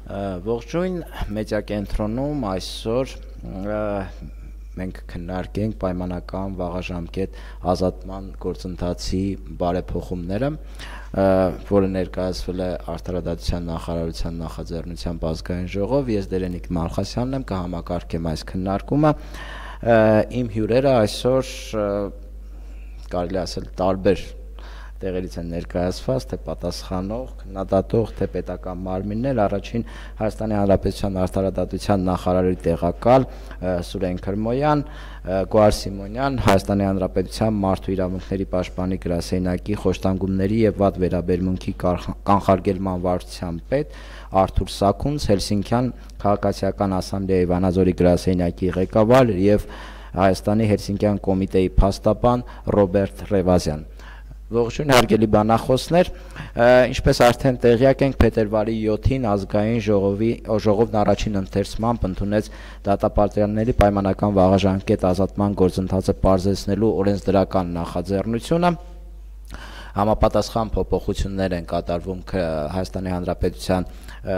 Ողջույն մեդիա կենտրոնում այսօր մենք քննարկենք պայմանական վաղաժամկետ ազատման գործընթացի բարեփոխումները, որը ներկայացվել է Արդարադատության նախարարության նախաձեռնությամբ ազգային ժողով։ Ես Դերենիկ Մալխասյանն եմ, կհամակարգեմ այս քննարկումը։ Իմ հյուրերը այսօր կարելի ասել տարբեր տեղերից են ներկայացված, թե պատասխանող, քննադատող, թե պետական մարմիններ, առաջին Հայաստանի Հանրապետության Արդարադատության նախարարի տեղակալ Սուրեն Քրմոյան, Գոհար Սիմոնյան, Հայաստանի Հանրապետության Մարդու իրավունքների պաշտպանի գրասենյակի խոշտանգումների եւ վատ վերաբերմունքի կանխարգելման վարչության պետ Արթուր Սաքունց, Հելսինքյան քաղաքացիական ասամբլեայի Վանաձորի գրասենյակի ղեկավար եւ Հայաստանի Հելսինքյան կոմիտեի փաստաբան Ռոբերտ Ռևազյան։ Ողջույն հարգելի բանախոսներ, ինչպես արդեն տեղյակ ենք, փետրվարի 7-ին ազգային ժողովն առաջին ընթերցմամբ ընդունեց դատապարտյալների պայմանական վաղաժամկետ ազատման գործընթացը պարզեցնելու օրենսդրական նախաձեռնությունը։ Համապատասխան փոփոխություններ են կատարվում Հայաստանի Հանրապետության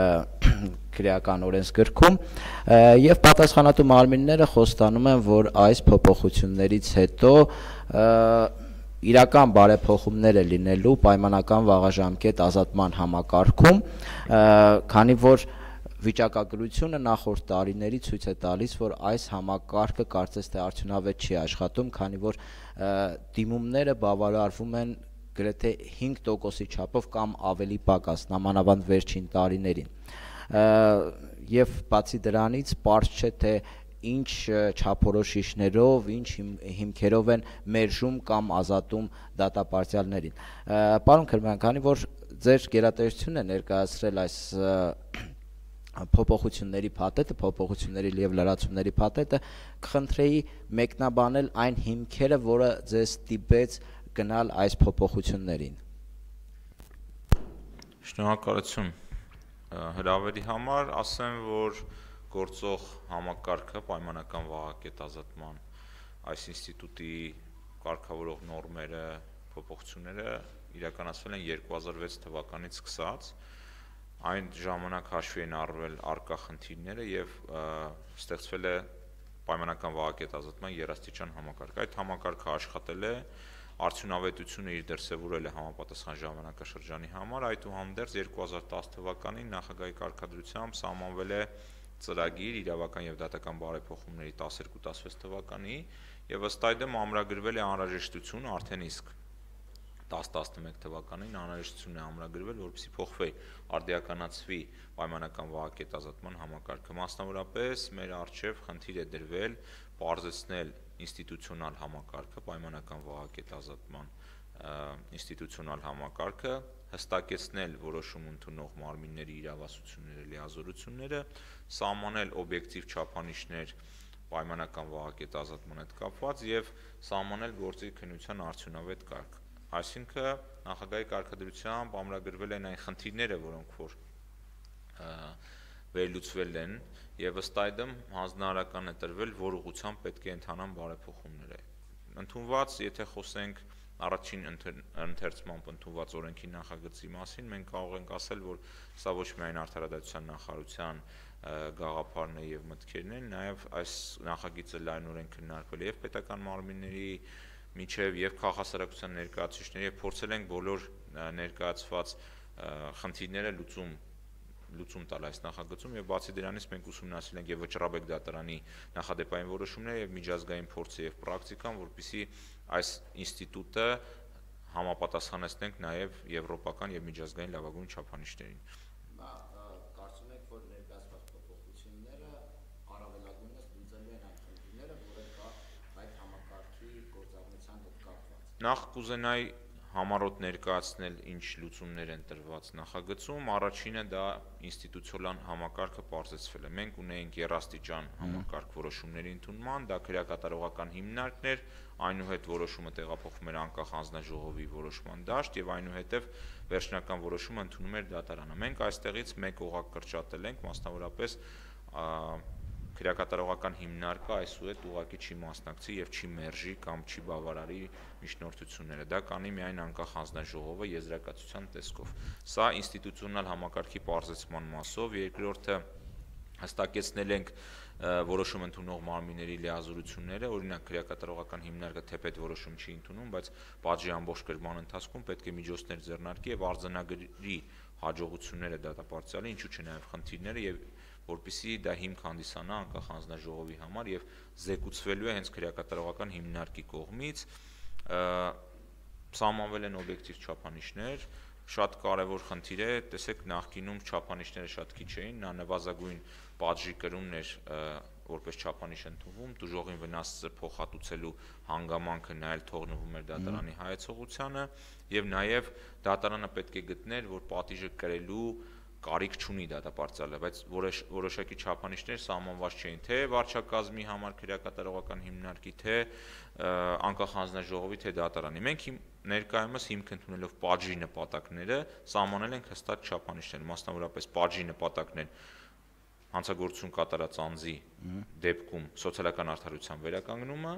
քրեական օրենսգրքում եւ պատասխանատու մարմինները խոստանում են, որ այս փոփոխություններից հետո իրական բարեփոխումներ է լինելու պայմանական վաղաժամկետ ազատման համակարգում, քանի որ վիճակագրությունը նախորդ տարիների ցույց է տալիս, որ այս համակարգը կարծես թե արդյունավետ չի աշխատում, քանի որ դիմումները բավարարվում են գրեթե 5%-ի չափով կամ ավելի պակաս, նամանավանդ վերջին տարիներին։ Եվ բացի դրանից պարզ չէ, թե ինչ չափորոշիչներով, ինչ հիմքերով են մերժում կամ ազատում դատապարտյալներին։ Պարոն Քրմոյան, քանի որ ձեր գերատեսչությունն է ներկայացրել այս փոփոխությունների փաթեթը, փոփոխությունների եւ լրացումների փաթեթը, կխնդրեի մեկնաբանել այն հիմքերը, որը ձեզ ստիպեց գնալ այս փոփոխություններին։ Շնորհակալություն հրավերի համար, ասեմ, որ գործող համակարգը պայմանական վաղակետ ազատման այս ինստիտուտի կարգավորող նորմերը, փոփոխությունները իրականացվել են 2006 թվականից սկսած, այն ժամանակ հաշվի են առնվել առկա խնդիրները եւ ստեղծվել է պայմանական վաղակետ ազատման երաստիճան համակարգ։ Այդ համակարգը աշխատել է, արդյունավետությունը իր դրսևորել է համապատասխան ժամանակաշրջանի համար, այդուհանդերձ 2010 թվականին նախագահի կարգադրությամբ սահմանվել է ծրագիր իրավական եւ դատական բարեփոխումների 12-16 թվականի եւ ըստ այդմ ամրագրվել է անհրաժեշտություն արդեն իսկ 10-11 թվականին անհրաժեշտություն է ամրագրվել, որպեսզի փոխվի արդիականացվի պայմանական վաղակետ ազատման համակարգը։ Մասնավորապես մեր առջև խնդիր է դրվել պարզեցնել ինստիտուցիոնալ համակարգը, պայմանական վաղակետ ազատման ինստիտուցիոնալ համակարգը, հստակեցնել որոշում ընդունող մարմինների իրավասությունները, լիազորությունները, սահմանել օբյեկտիվ չափանիշներ պայմանական վաղակետ ազատման հետ կապված եւ սահմանել գործի քննության արդյունավետ կարգ։ Այսինքն նախագահի կարգադրությամբ ամրագրվել են այն խնդիրները, որոնք որ վերլուծվել են եւ ըստ այդմ հանձնարարական է տրվել, որ ուղղությամբ պետք է ընթանան բարեփոխումները։ Ընդունված, եթե խոսենք առաջին ընթերցմամբ ընդունված օրենքի նախագծի մասին, մենք կարող ենք ասել, որ սա ոչ միայն Արդարադատության նախարարության գաղափարն է եւ մտքերն են, նաեւ այս նախագիծը լայնորեն քննարկվել է եւ պետական մարմինների միջև եւ քաղաքասարակության ներկայացուցիչների եւ փորձել ենք բոլոր ներկայացված խնդիրները լուծում տալ այս նախագծում եւ բացի դրանից մենք ուսումնասիրել ենք եւ Վճռաբեկ դատարանի նախադեպային որոշումները եւ միջազգային փորձը եւ պրակտիկան, որպեսզի այս ինստիտուտը համապատասխանեցնենք նաեւ եվրոպական եւ միջազգային լավագույն չափանիշներին։ Կարծում եք, որ ներկայացված փոփոխությունները առավելագույնս լուծելու են այն խնդիրները, որոնք կա այդ համակարգի գործառնության հետ կապված։ Նախ կուզենայի համառոտ ներկայացնել ինչ լուծումներ են տրված նախագծում, առաջինը դա ինստիտուցիոնալ համակարգը պարզեցվել է։ Մենք ունեինք երաստիճան համակարգ որոշումների ընդունման, դա քրեակատարողական հիմնարկներ, այնուհետ որոշումը տեղափոխվում էր անկախ հանձնաժողովի որոշման դաշտ եւ այնուհետեւ վերջնական որոշումը ընդունում էր դատարանը։ Մենք այստեղից մեկ օղակ կրճատել ենք, մասնավորապես քրեակատարողական հիմնարկը այսուհետ ուղղակի չի մասնակցի եւ չի մերժի կամ չի բավարարի միջնորդությունները։ Դա կանի միայն անկախ հանձնաժողովը եզրակացության տեսքով։ Սա ինստիտուցիոնալ համակարգի պարզեցման մասով, երկրորդը հստակեցնել ենք որոշում ընդունող մարմինների լիազորությունները, օրինակ քրեակատարողական հիմնարկը թեպետ որոշում չի ընդունում, բայց պատժի ամբողջ կրման ընթացքում պետք է միջոցներ ձեռնարկի եւ արձանագրի հաջողությունները դատապարտյալի, ինչու՞ չէ նաեւ խնդիրները եւ որպեսզի դա հիմք հանդիսանա անկախ հանձնաժողովի համար եւ զեկուցվելու է հենց քրեակատարողական հիմնարկի կողմից, սահմանվել են օբյեկտիվ չափանիշներ, շատ կարևոր խնդիր է, տեսեք նախկինում չափանիշները շատ քիչ էին, նա նվազագույն պատժի կրումն էր որպես չափանիշ ընդունվում, տուժողին վնասը փոխհատուցելու հանգամանքը նայել թողնվում էր դատարանի հայեցողությանը եւ նաեւ դատարանը պետք է գտներ, որ պատիժը կրելու կարիք չունի դատապարտյալը, բայց որոշակի չափանիշներ սահմանված չէին թե վարչակազմի համար քրեակատարողական հիմնարկի, թե անկախ հանձնաժողովի, թե դատարանի։ Մենք ներկայումս հիմք ընդունելով պատժի նպատակները սահմանել ենք հստակ չափանիշներ, մասնավորապես պատժի նպատակներ հանցագործություն կատարած անձի դեպքում սոցիալական արդարության վերականգնումը,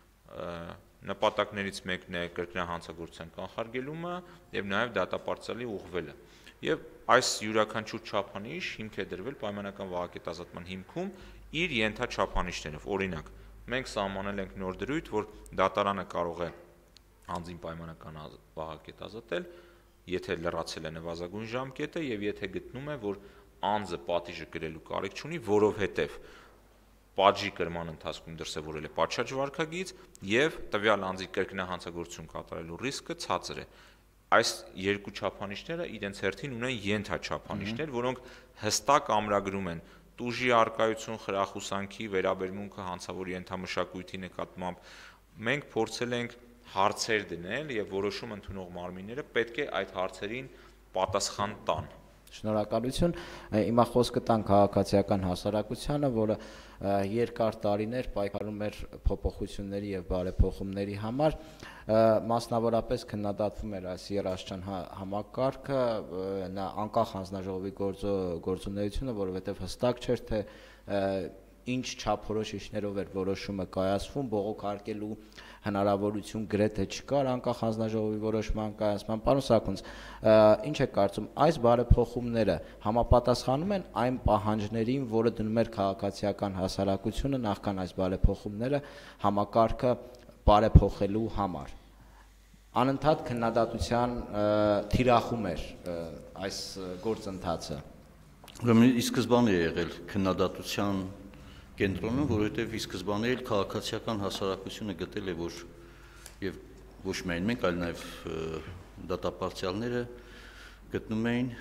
նպատակներից մեկն է կրկնահանցագործության կանխարգելումը եւ նաեւ դատապարտյալի ուղղվելը։ Եվ այս յուրաքանչյուր չափանիշ հիմք է դրվել պայմանական վահակետազատման հիմքում իր ենթաչափանիշներով։ Օրինակ, մենք սահմանել ենք նոր դրույթ, որ դատարանը կարող է անձին պայմանական վահակետազատել, եթե լրացել է նվազագույն ժամկետը եւ եթե գտնում է, որ անձը պատիժը կրելու կարիք չունի, որովհետեւ պատժի կրման ընթացքում դրսևորել է պատշաճ վարքագիծ եւ տվյալ անձի կրկնահանցագործություն կատարելու ռիսկը ցածր է։ Այս երկու չափանիշները իրենց հերթին ունեն ենթաչափանիշներ, որոնք հստակ ամրագրում են տուժի արկայություն, խրախուսանքի վերաբերմունքը հանցավոր ենթամշակույթի նկատմամբ։ Մենք փորձել ենք հարցեր դնել եւ որոշում ընդունող մարմինները պետք է այդ հարցերին պատասխան տան։ Շնորհակալություն։ Հիմա խոսքը տան քաղաքացիական հասարակությանը, որը երկար տարիներ պայքարում էր փոփոխությունների եւ բարեփոխումների համար, մասնավորապես քննադատվում էր այս երաշտյան համակարգը, նա անկախ հանձնաժողովի գործունեությունը, որովհետեւ հստակ չէր թե ինչ չափորոշիչներով էր որոշումը կայացվում, բողոքարկելու հնարավորություն գրեթե չկար անկախ հանձնաժողովի որոշման կայացման։ Պարոն Սաքունց, ինչ է կարծում, այս բարեփոխումները համապատասխանում են այն պահանջներին, որը դնում էր քաղաքացիական հասարակությունը նախքան այս բարեփոխումները համակարգը բարեփոխելու համար։ Անընդհատ քննադատության թիրախում էր այս գործընթացը։ Ուրեմն ի սկզբանե եղել քննադատության կենտրոնում, որովհետև ի սկզբանե էլ քաղաքացիական հասարակությունը գտել է, որ եւ ոչ միայն մենք, այլ նաեւ դատապարտյալները գտնում էին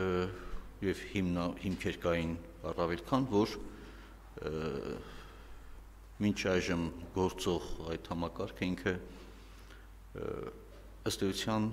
եւ հիմքեր կային առավել քան, որ մինչ այժմ գործող այդ համակարգը ինքը ըստ էության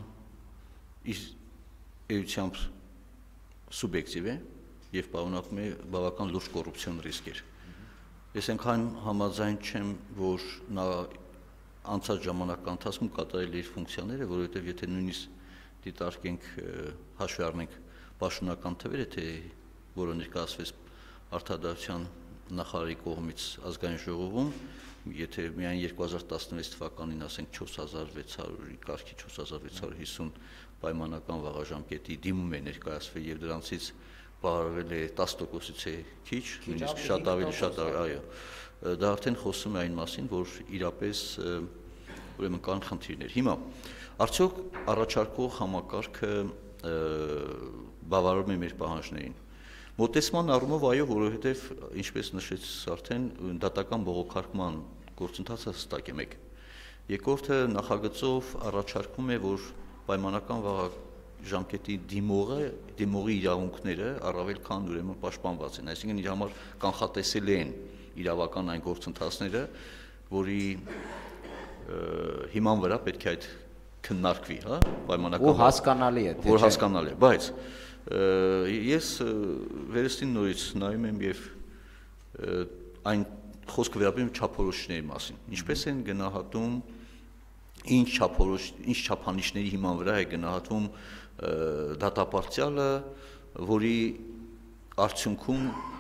էությամբ սուբյեկտիվ է եւ պարունակում է բավական լուրջ կոռուպցիոն ռիսկեր։ Ես այնքան համաձայն չեմ, որ նա անցած ժամանակի ընթացքում կատարել իր ֆունկցիաները, որովհետև եթե նույնիսկ դիտարկենք հաշվի առնենք պաշտոնական թվերը, թե որը ներկայացվեց Արդարադատության նախարարի կողմից ազգային ժողովում, եթե միայն 2016 թվականին ասենք 4600-ի կարգի 4650 պայմանական վաղաժամկետի դիմում է ներկայացվել եւ դրանցից բավարարվել է 10%-ից է քիչ, նույնիսկ շատ ավելի, այո։ Դա արդեն խոսում է այն մասին, որ իրապես ուրեմն կան խնդիրներ։ Հիմա արդյոք առաջարկող համակարգը բավարարում է մեր պահանջներին։ Մոտեցման առումով այո, որովհետև ինչպես նշեց արդեն դատական բողոքարկման գործընթացը հստակ է մեկ։ Երկրորդը նախագծով առաջարկում է, որ պայմանական վաղաժամկետի դիմողի իրավունքները առավել քան ուրեմն պաշտպանված են, այսինքն իր համար կանխատեսել են իրավական այն գործընթացները, որի հիման վրա պետք է այդ քննարկվի, հա, պայմանական ու հասկանալի է, որ հասկանալի է, բայց ես վերստին նորից նայում եմ եւ այն խոսքը վերաբերում չափորոշիչների մասին, ինչպես են գնահատում, ինչ չափանիշների հիման վրա է գնահատվում դատապարտյալը, որի արդյունքում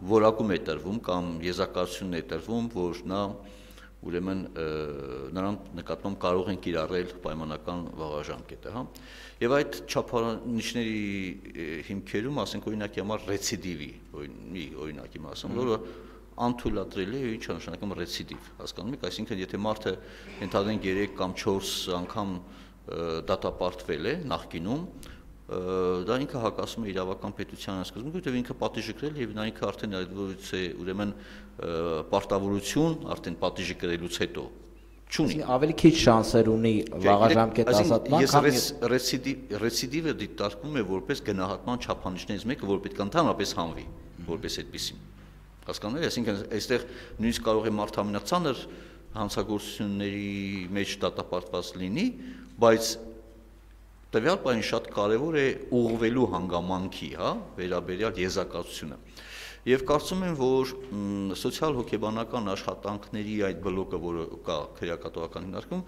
որակում է տրվում կամ եզրակացություն է տրվում, որ նա ուրեմն նրան նկատմամբ կարող են կիրառել պայմանական վաղաժամկետը, հա։ Եվ այդ չափանիշների հիմքերում, ասենք օրինակի համար ռեցիդիվի, մի օրինակի մասում, որը անթույլատրելի է, ինչ նշանակում ռեցիդիվ, հասկանում եք, այսինքն եթե մարդը ենթադրենք 3 կամ 4 անգամ դատապարտվել է նախկինում, դա ինքը հակասում է իրավական պետության սկզբունքին, որտեղ ինքը պատիժը կրել եւ նա ինքը արդեն այդպես է ուրեմն պարտավորություն արդեն պատիժը կրելուց հետո չունի։ Ավելի քիչ շանսեր ունի վաղաժամկետ ազատման, քան ռեցիդիվը դիտարկվում է որպես գնահատման չափանիշներից մեկը, որ պետք է ընդհանրապես հանվի, որպես այդպեսին։ Հասկանու՞մ եք, այսինքն այստեղ նույնիսկ կարող է մարդ ամենացաներ հանցագործությունների մեջ դատապարտված լինի, բայց տվյալ բանը շատ կարևոր է ուղղվելու հանգամանքի, հա, վերաբերյալ եզրակացությունը։ Եվ կարծում եմ, որ սոցիալ-հոգեբանական աշխատանքների այդ բլոկը, որը կա քրեակատվական հիմնարկում,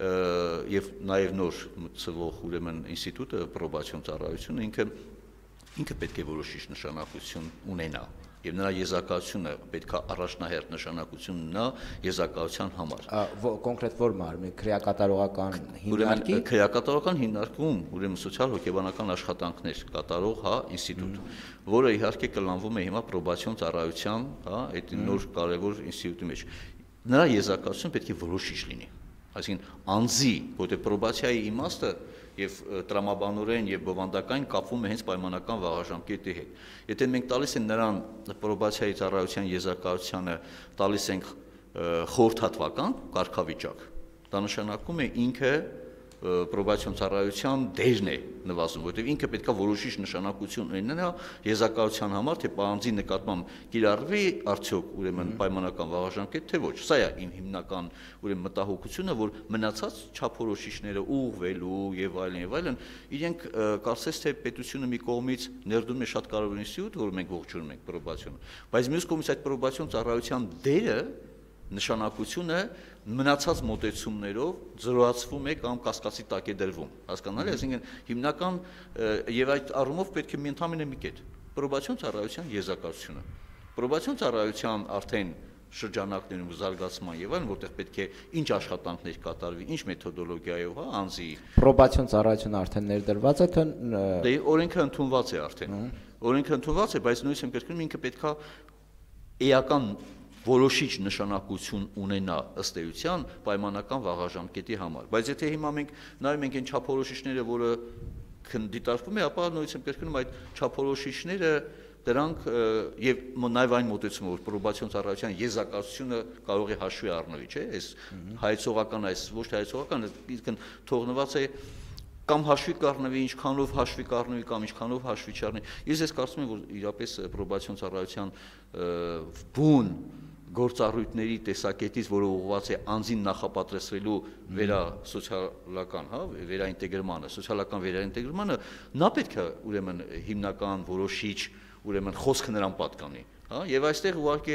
եւ նաեւ նոր մտցվող ուրեմն ինստիտուտը պրոբացիոն ծառայությունը ինքը պետք է որոշիչ նշանակություն ունենա։ Եվ նրա եզրակացությունը պետք է առաջնահերթ նշանակություն ունենա եզրակացության համար։ Կոնկրետ որ մարմնի քրեակատարողական հիմնարկի քրեակատարողական հիմնարկում ուրեմն սոցիալ-հոգեբանական աշխատանքներ կատարող, հա, ինստիտուտ, որը իհարկե կլանվում է հիմա պրոբացիոն ծառայության, հա, այդ նոր կարևոր ինստիտուտի մեջ։ Նրա եզրակացությունը պետք է որոշիչ լինի։ Այսինքն անձի, որտեղ պրոբացիայի իմաստը եւ տրամաբանորեն եւ բովանդակային կապվում է հենց պայմանական վաղաժամկետի հետ։ Եթե մենք տալիս են նրան պրոբացիայի ծառայության եզրակացությանը տալիս ենք խորհրդատվական կարգավիճակ, դա նշանակում է ինքը պրոբացիոն ծառայության դերն է նվազում, որտեղ ինքը պետք է որոշիչ նշանակություն ունենա եզրակացության համար, թե պահանջի նկատմամբ կիրառվի արդյոք ուրեմն պայմանական վաղաժամկետ, թե ոչ։ Սա է իմ հիմնական ուրեմն մտահոգությունը, որ մնացած չափորոշիչները ուղղվելու եւ այլն, իրենք կարծես թե պետությունը մի կողմից ներդրում է շատ կարևոր ինստիտուտ, որ մենք ողջունում ենք պրոբացիոնը, բայց մյուս կողմից այդ պրոբացիոն ծառայության դերը նշանակությունը մնացած մոտեցումներով զրոացվում է կամ կասկածի տակ է դրվում, հասկանալի, այսինքն հիմնական եւ այդ առումով պետք է ընդհանրապես մի կետ պրոբացիոն ծառայության եզրակացությունը, պրոբացիոն ծառայության արդեն շրջանակներում զարգացման եւ այլն, որտեղ պետք է ինչ աշխատանքներ կատարվի, ինչ մեթոդոլոգիայով, հա, անձի պրոբացիոն ծառայությունը արդեն ներդրված է, թե դե օրենքը ընդունված է արդեն, օրենքը ընդունված է, բայց նույնիսկ կրկնում ինքը պետքա էական որոշիչ նշանակություն ունենա ըստ էության պայմանական վաղաժամկետի համար, բայց եթե հիմա մենք նայում ենք այն չափորոշիչները, որը դիտարկվում է, ապա նույնիսկ կրկնում այդ չափորոշիչները դրանք եւ նաեւ այն մոտեցումը, որ պրոբացիոն ծառայության եզրակացությունը կարող է հաշվի առնվի, չէ՞, այս հայեցողական, այս ոչ թե հայեցողական, իսկ թողնված է կամ հաշվի կառնվի, ինչքանով հաշվի կառնվի կամ ինչքանով հաշվի չառնվի։ Ես կարծում եմ, որ իրապես պրոբացիոն ծառայության բուն գործառույթների տեսակետից, որը ուղղված է անձին նախապատրաստվելու վերասոցիալական, հա, վերաինտեգրմանը, սոցիալական վերաինտեգրմանը, նա պետք է ուրեմն հիմնական որոշիչ ուրեմն խոսքը նրան պատկանի, հա, եւ այստեղ ուղղակի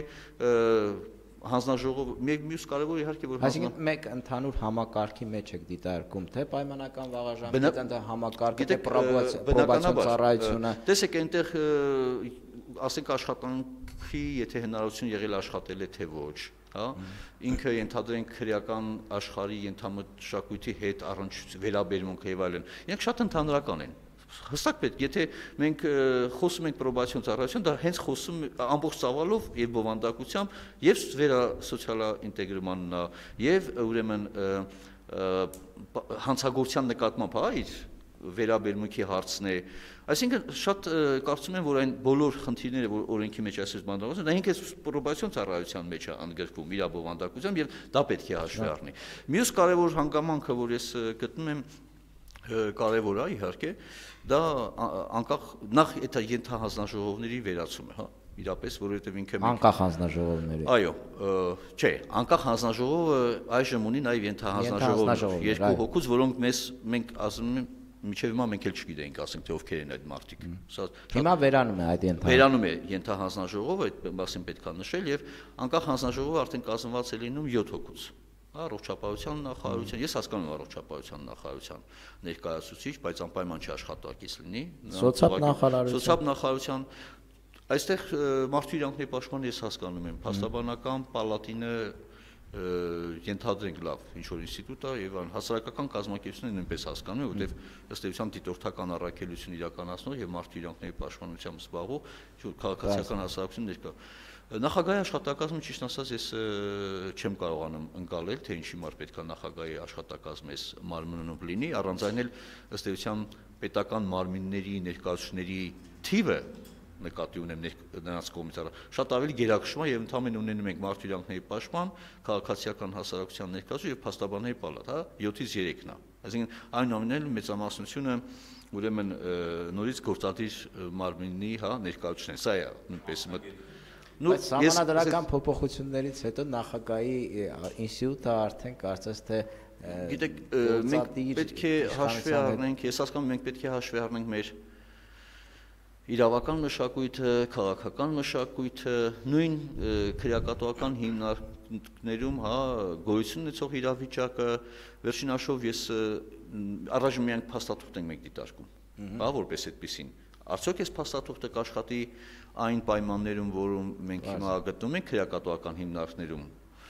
հանձնաժողով մյուս կարևոր իհարկե որ այսինքն մեկ ընդհանուր համակարգի մեջ եք դիտարկում, թե պայմանական վաղաժամկետ համակարգը, թե պրոբացիոն ծառայությունը։ Տեսեք, այնտեղ ասենք աշխատանքի, եթե հնարավորություն եղել աշխատել է թե ոչ, հա, ինքը ենթադրենք քրեական աշխարհի ենթամշակույթի հետ վերաբերմունք եւ այլն, իրենք շատ ընդհանրական են։ Հստակ պետք, եթե մենք խոսում ենք պրոբացիոն ծառայություն, դա հենց խոսում ամբողջ ծավալով եւ բովանդակությամբ եւ վերասոցիալաինտեգրմանն եւ ուրեմն հանցագործության նկատմամբ, հա, իր վերաբերմունքի հարցն է։ Այսինքն շատ կարծում եմ, որ այն բոլոր խնդիրները, որ օրենքի մեջ այսպես բանդավորված են, դա ինքս պրոբացիոն ծառայության մեջ է ընդգրկվում իր բովանդակությամբ եւ դա պետք է հաշվի առնի։ Մյուս կարևոր հանգամանքը, որ ես գտնում եմ կարևոր է իհարկե, դա անկախ նախ այդ ենթահանձնաժողովների վերացումը, հա, իրապես, որովհետև ինքը անկախ հանձնաժողովների։ Այո, չէ, անկախ հանձնաժողովը այժմ ունի նաև ենթահանձնաժողովներ, երկու հոգուց, որոնք մենք ասում ենք մինչև հիմա մենք էլ չգիտենք, ասենք թե ովքեր են այդ մարդիկ։ Հիմա վերանում է այդ վերանում է ենթահանձնաժողովը, այդ մասին պետք է նշել եւ անկախ հանձնաժողովը արդեն կազմված է լինում 7 հոգուց։ Առողջապահության նախարարության, ես հասկանում եմ առողջապահության նախարարության ներկայացուցիչ, բայց անպայման չի աշխատակից լինի։ Սոցիալ նախարարության։ Սոցիալ նախարարության Այստեղ մարդու իրավունքների պաշտպանը ես հասկանում եմ, փաստաբանական պալատինը ենթադրենք լավ ինչ-որ ինստիտուտ է եւ հասարակական կազմակերպությունը նույնպես հասկանում է, որտեղ ըստ էության դիտորդական առաքելություն իրականացնող եւ մարդու իրավունքների պաշտպանությամբ զբաղվող քաղաքացիական հասարակություն ներկա։ Նախագահի աշխատակազմը ճիշտ ասած ես չեմ կարողանում ընկալել, թե ինչի համար պետք է նախագահի աշխատակազմը այս մարմնում լինի, առանց այն էլ ըստ էության պետական մարմինների ներկայացուցիչների թիվը նկատի ունեմ նրանց կողմից շատ ավելի գերակշռում է եւ ընդհանրապես ունենում ենք մարդու իրավունքների պաշտպան, քաղաքացիական հասարակության ներկայացուցիչ եւ փաստաբանների պալատ, հա, 7-ից 3-ն է։ Այսինքն այնուամենայնիվ մեծամասնությունը ուրեմն նորից գործադիր մարմինի, հա, ներկայացուցիչն է, սա է նույնպես Բայց սահմանադրական փոփոխություններից հետո նախագահի ինստիտուտը արդեն կարծես թե գիտեք մենք պետք է հաշվի առնենք, ես հասկանում եմ մենք պետք է հաշվի առնենք մեր իրավական մշակույթը, քաղաքական մշակույթը, նույն քրեակատողական հիմնարկներում, հա, գոյություն ունեցող իրավիճակը, վերջին հաշվով ես առայժմ միայն փաստաթուղթ ենք մենք դիտարկում, հա, որպես այդպեսին։ Արդյոք այս փաստաթուղթը կաշխատի այն պայմաններում, որում մենք հիմա գտնվում ենք քրեակատողական հիմնարկներում,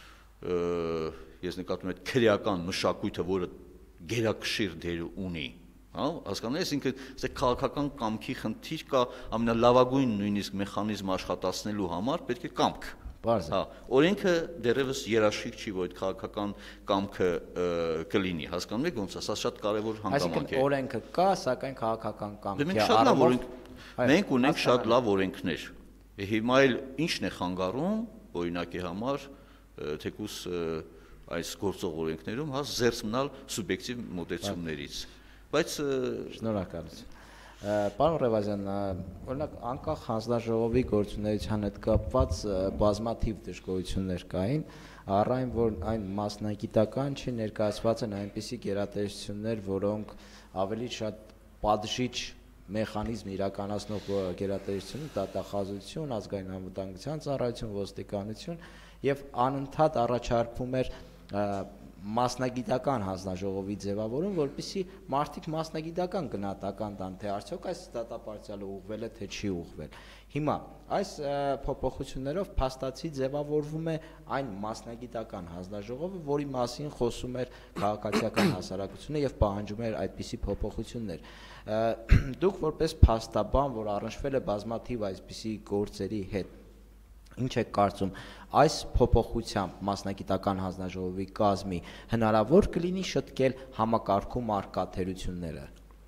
ես նկատում եմ այդ քրեական մշակույթը, որը գերակշիռ դեր ունի, հա, հասկանում եք, այսինքն այստեղ քաղաքական կամքի խնդիր կա, ամենալավագույն նույնիսկ մեխանիզմ աշխատացնելու համար պետք է կամք։ Հա, օրենքը դեռևս երաշխիք չի, որ այդ քաղաքական կամքը կլինի, հասկանում եք ոնց է, սա շատ կարևոր հանգամանք է։ Այսինքն օրենքը կա, սակայն քաղաքական կամքի առումով մենք ունենք շատ լավ օրենքներ։ Հիմա էլ ի՞նչն է խանգարում, օրինակի համար, թեկուզ այս գործող օրենքներում, հա, զերծ մնալ սուբյեկտիվ մոտեցումներից։ Բայց շնորհակալություն։ Պարոն Ռևազյան, օրինակ անկախ հանձնաժողովի գործունեության հետ կապված բազմաթիվ դժգոհություններ կային, առայն որ այն մասնագիտական չի, ներկայացված են այնպիսի գերատեսչություններ, որոնք ավելի շատ պատժիչ մեխանիզմ իրականացնող գերատեսչություն, դատախազություն, ազգային անվտանգության ծառայություն, ոստիկանություն եւ անընդհատ առաջարկվում էր մասնագիտական հանձնաժողովի ձևավորում, որպեսզի մարդիկ մասնագիտական գնահատական տան, թե արդյոք այս դատապարտյալը ուղղվել է, թե չի ուղղվել։ Հիմա այս փոփոխություններով փաստացի ձևավորվում է այն մասնագիտական հանձնաժողովը, որի մասին խոսում էր քաղաքացիական հասարակությունը եւ պահանջում էր այդպիսի փոփոխություններ։ Դուք որպես փաստաբան, որ առնչվել է բազմաթիվ այսպիսի գործերի հետ, ինչ եք կարծում, այս փոփոխությամբ մասնագիտական հանձնաժողովի կազմի հնարավոր կլինի շտկել համակարգում առկա թերությունները։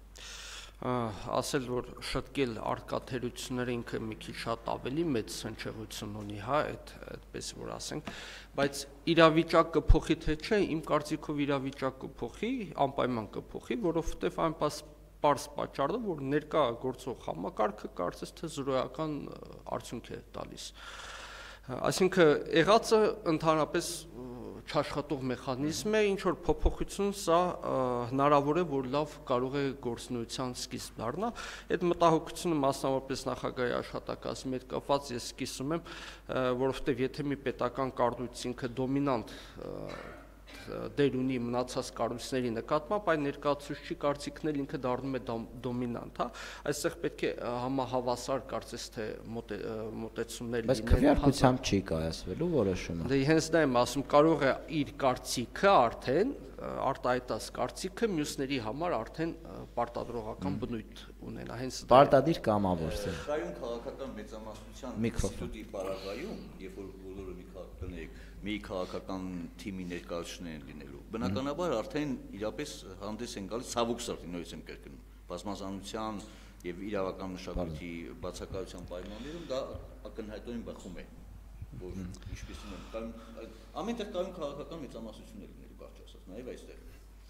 Ասել որ շտկել առկա թերությունները ինքը մի քիչ շատ ավելի մեծ հնչեղություն ունի, հա, այդպես որ ասենք, բայց իրավիճակ կփոխի թե չէ, իմ կարծիքով իրավիճակ կփոխի, անպայման կփոխի, որովհետև այն պարզ պատճառը, որ ներկա գործող համակարգը կարծես թե զրոյական արդյունք է տալիս։ Այսինքն եղածը ընդհանրապես չաշխատող մեխանիզմ է, ինչ որ փոփոխություն սա հնարավոր է, որ լավ կարող է գործունեության սկիզբ դառնա։ Այդ մտահոգությունը մասնավորապես նախագահի աշխատակազմի հետ կապված ես սկսում եմ, որովհետև եթե մի պետական կառույց ինքը դոմինանտ դեր ունի մնացած կառույցների նկատմամբ, այն ներկայացուցիչի կարծիքն էլ ինքը դառնում է դոմինանտ, հա։ Այստեղ պետք է համահավասար կարծես թե մոտեցումներ լինեն։ Բայց քվեարկությամբ չի կայացվելու որոշումը։ Դե հենց դա եմ ասում, կարող է իր կարծիքը արդեն արտահայտած կարծիքը մյուսների համար արդեն պարտադրողական բնույթ ունենա, հենց պարտադիր կամավոր է։ Կայուն քաղաքական մեծամասնության ինստիտուտի պարագայում, երբ որ բոլորը մի քաղաքական թիմի ներկայացուցիչներ են լինելու, բնականաբար արդեն իրապես հանդես են գալիս ցավոք սրտի, նորից եմ կրկնում, բազմազանության եւ իրավական մշակույթի բացակայության պայմաններում դա ակնհայտորեն բխում է, որ ինչպեսին են ամենտեղ կայուն քաղաքական մեծամասնություններ լինելու կարճ ասած, նաեւ այստեղ։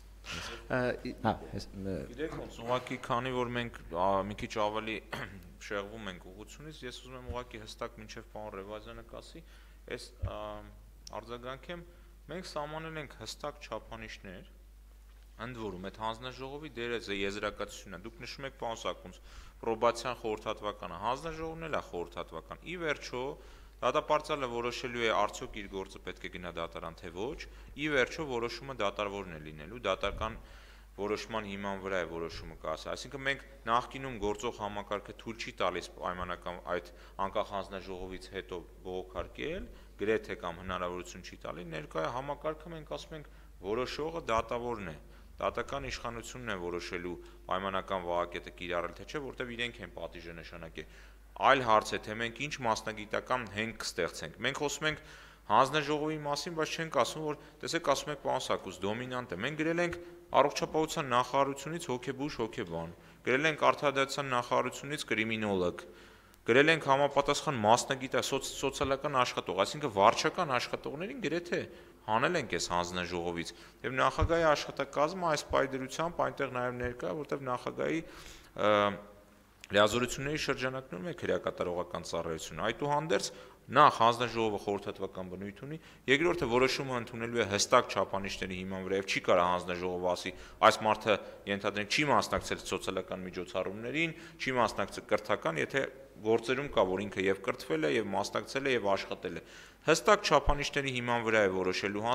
Գիտեք ոնց, ուղղակի քանի որ մենք մի քիչ ավելի շեղվում ենք ուղղությունից, ես ուզում եմ ուղղակի հստակ մինչև պարոն Ռևազյանը կասի, այս արձագանքեմ, մենք սահմանել ենք հստակ չափանիշներ, ընդ որում այդ հանձնաժողովի դերը եզրակացությունն է, դուք նշում եք պարոն Սակունց, պրոբացիան խորհրդատվական է, հանձնաժողովն էլ է խորհրդատվական, ի վերջո դատապարտյալը որոշելու է արդյոք իր գործը պետք է գնա դատարան թե ոչ, ի վերջո որոշումը դատավորն է լինելու, դատական որոշման հիման վրա է որոշումը կայացել։ Այսինքն մենք նախկինում գործող համակարգը թույլ չի տալիս պայմանական այդ անկախ հանձնաժողովից հետո բողոքարկել, գրեթե կամ հնարավորություն չի տալի, ներկայ համակարգը մենք ասում ենք որոշողը դատավորն է։ Դատական իշխանությունն է որոշելու պայմանական վահակետը կիրառել թե չէ, որտեղ իրենք են պատիժը նշանակել։ Այլ հարց է, թե մենք ինչ մասնագիտական հենք կստեղծենք։ Մենք խոսում ենք հանձնաժողովի մասին, բայց չենք ասում, որ տեսեք, ասում եք պարոն Սարգսյան, դոմինանտ է։ Մենք գրել ենք առողջապահության նախարարությունից հոգեբույժ, հոգեբան, գրել ենք արդարադատության նախարարությունից կրիմինոլոգ, գրել ենք համապատասխան մասնագետ, սոցիալական աշխատող, այսինքն վարչական աշխատողներին գրեթե հանել ենք այս հանձնաժողովից։ Եվ նախագահի աշխատակազմը այս պայդրությամբ այնտեղ նաև ներկա է, որտեղ նախագահի լիազորությունների շրջանակներում է քրեակատարողական ծառայությունը։ Այդուհանդերձ նախ հանձնաժողովը խորհրդատվական բնույթ ունի, երկրորդը որոշումը ընդունելու է հստակ չափանիշների հիման վրա եւ չի կարող հանձնաժողովը ասի այս մարդը ենթադրենք չի մասնակցել սոցիալական միջոցառումներին, չի մասնակցել կրթական, եթե գործերում կա, որ ինքը եւ կրթվել է եւ մասնակցել է եւ աշխատել է։ Հստակ չափանիշների հիման վրա է որոշելու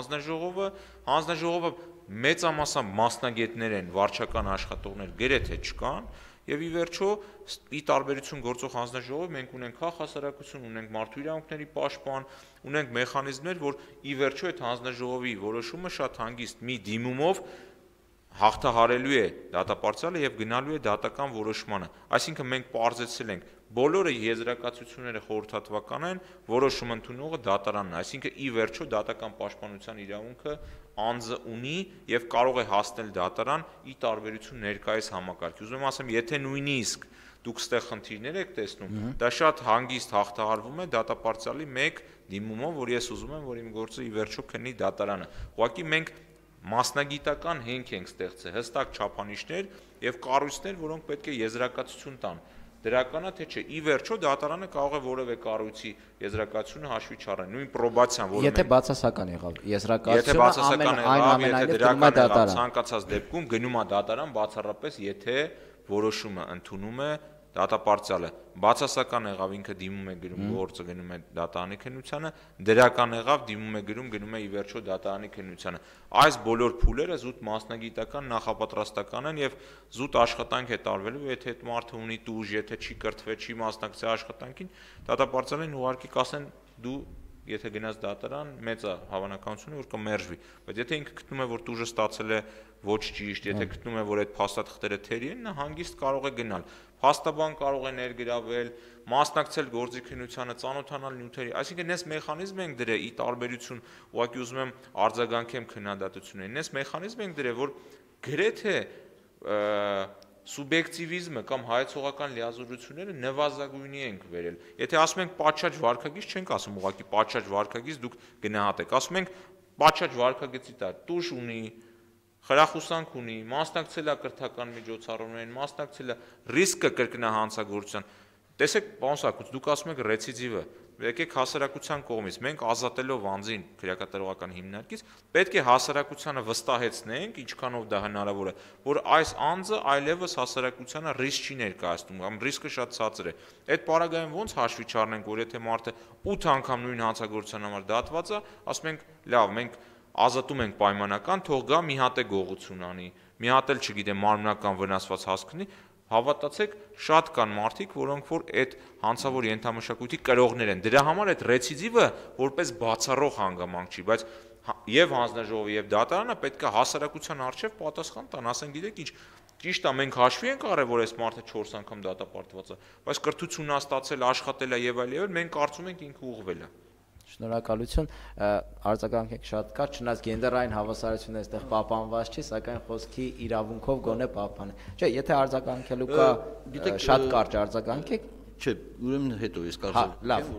հանձնաժողովը մեծամասամբ մասնագետներ են, վարչական աշխատողներ գրեթե չկան։ Եվ ի վերջո, ի տարբերություն գործող հանձնաժողովի մենք ունենք քաղաքասարակություն, ունենք մարդու իրավունքների պաշտպան, ունենք մեխանիզմներ, որ ի վերջո այդ հանձնաժողովի որոշումը շատ հանգիստ մի դիմումով հաղթահարելու է դատապարտյալը եւ գնալու է դատական որոշմանը։ Այսինքն մենք պարզեցել ենք բոլորը եզրակացությունները խորհրդատվական են, որոշում ընդունողը դատարանն է, այսինքն ի վերջո դատական պաշտպանության իրավունքը անձը ունի եւ կարող է հասնել դատարան ի տարբերություն ներկայիս համակարգի։ Ուզում եմ ասեմ, եթե նույնիսկ դուք ստեղ խնդիրներ եք տեսնում, դա շատ հանգիստ հաղթահարվում է դատապարտյալի մեկ դիմումով, որ ես ուզում եմ, որ իմ գործը ի վերջո քննի դատարանը։ Ուղղակի մենք մասնագիտական հենք ենք ստեղծել, հստակ չափանիշներ եւ կառույցներ, որոնք պետք է եզրակացություն տան։ Դրականա թե չէ, ի վերջո դատարանը կարող է որևէ կառույցի եզրակացությունը հաշվի չառնել, նույն պրոբացիան, որը եթե բացասական եղավ, եզրակացությունը եթե դրական եղավ, ցանկացած դեպքում գնում է դատարան բացառապես, եթե որոշումը ընդունում է դատապարտյալը, բացասական եղավ ինքը դիմում է գրում գործը գնում է դատարանի քննությանը, դրական եղավ դիմում է գնում է ի վերջո դատարանի քննությանը։ Այս բոլոր փուլերը զուտ մասնագիտական նախապատրաստական են եւ զուտ աշխատանք է տարվելու, եթե այդ մարդը ունի տուժ, եթե չի կրթվել, չի մասնակցել աշխատանքին, դատապարտյալին ուղարկի կասեն դու եթե գնաս դատարան, մեծ է հավանականությունը, որ կմերժվի, բայց եթե ինքը գտնում է, որ տուժը ստացել է ոչ ճիշտ, եթե գտնում է, որ այդ փաստաթղթերը թերի են, նա հանգիստ կարող է գնալ։ Փաստաբան կարող է ներգրավել, մասնակցել գործի քննությանը, ծանոթանալ նյութերի, այսինքն այս մեխանիզմ ենք դրել ի տարբերություն, ուղղակի ուզում եմ արձագանքեմ քննադատություններին, այս մեխանիզմ ենք դրել, որ գրեթե սուբյեկտիվիզմը կամ հայեցողական լիազորությունները նվազագույնի ենք վերել։ Եթե ասում ենք պատշաճ վարքագիծ, չենք ասում ուղղակի պատշաճ վարքագիծ դուք գնահատեք, ասում ենք պատշաճ վարքագծի տակ տուժ ունի, խրախուսանք ունի, մասնակցել է կրթական միջոցառումներին, մասնակցել է ռիսկը կրկնահանցագործության։ Տեսեք, պարոն Սարգսյան, դուք ասում եք ռեցիդիվը, եկեք հասարակության կողմից, մենք ազատելով անձին քրեակատարողական հիմնարկից, պետք է հասարակությանը վստահեցնենք, ինչքանով դա հնարավոր է, որ այս անձը այլևս հասարակությանը ռիսկ չի ներկայացնում, կամ ռիսկը շատ ցածր է։ Այդ պարագայում ոնց հաշվի չառնենք, որ եթե մարդը 8 անգամ նույն հանցագործության համար դատված է, ասում ենք, լավ, մենք ազատում ենք պայմանական, թող գա մի հատ է գողություն անի, մի հատ էլ չգիտեմ մարմնական վնասված հասկնի, հավատացեք, շատ կան մարդիկ, որոնք որ այդ հանցավոր ենթամշակույթի կրողներ են։ Դրա համար այդ ռեցիդիվը որպես բացառող հանգամանք չի, բայց եւ հանձնաժողովը եւ դատարանը պետք է հասարակության առջեւ պատասխան տան, ասեն, գիտեք ինչ, ճիշտ է, մենք հաշվի ենք առել, որ այս մարդը 4 անգամ դատապարտված է, բայց կրթությունն է ստացել, աշխատել է եւ այլ, մենք կարծում ենք ինքը ուղղվել է։ Շնորհակալություն, արձագանք եք շատ կարճ, չնայած գենդերային հավասարությունը այստեղ պահպանված չի, սակայն խոսքի իրավունքով գոնե պահպան է։ Չէ, եթե արձագանքելու կա, շատ կարճ արձագանքեք։ Չէ, ուրեմն հետո ես կարծեմ։ Լավ։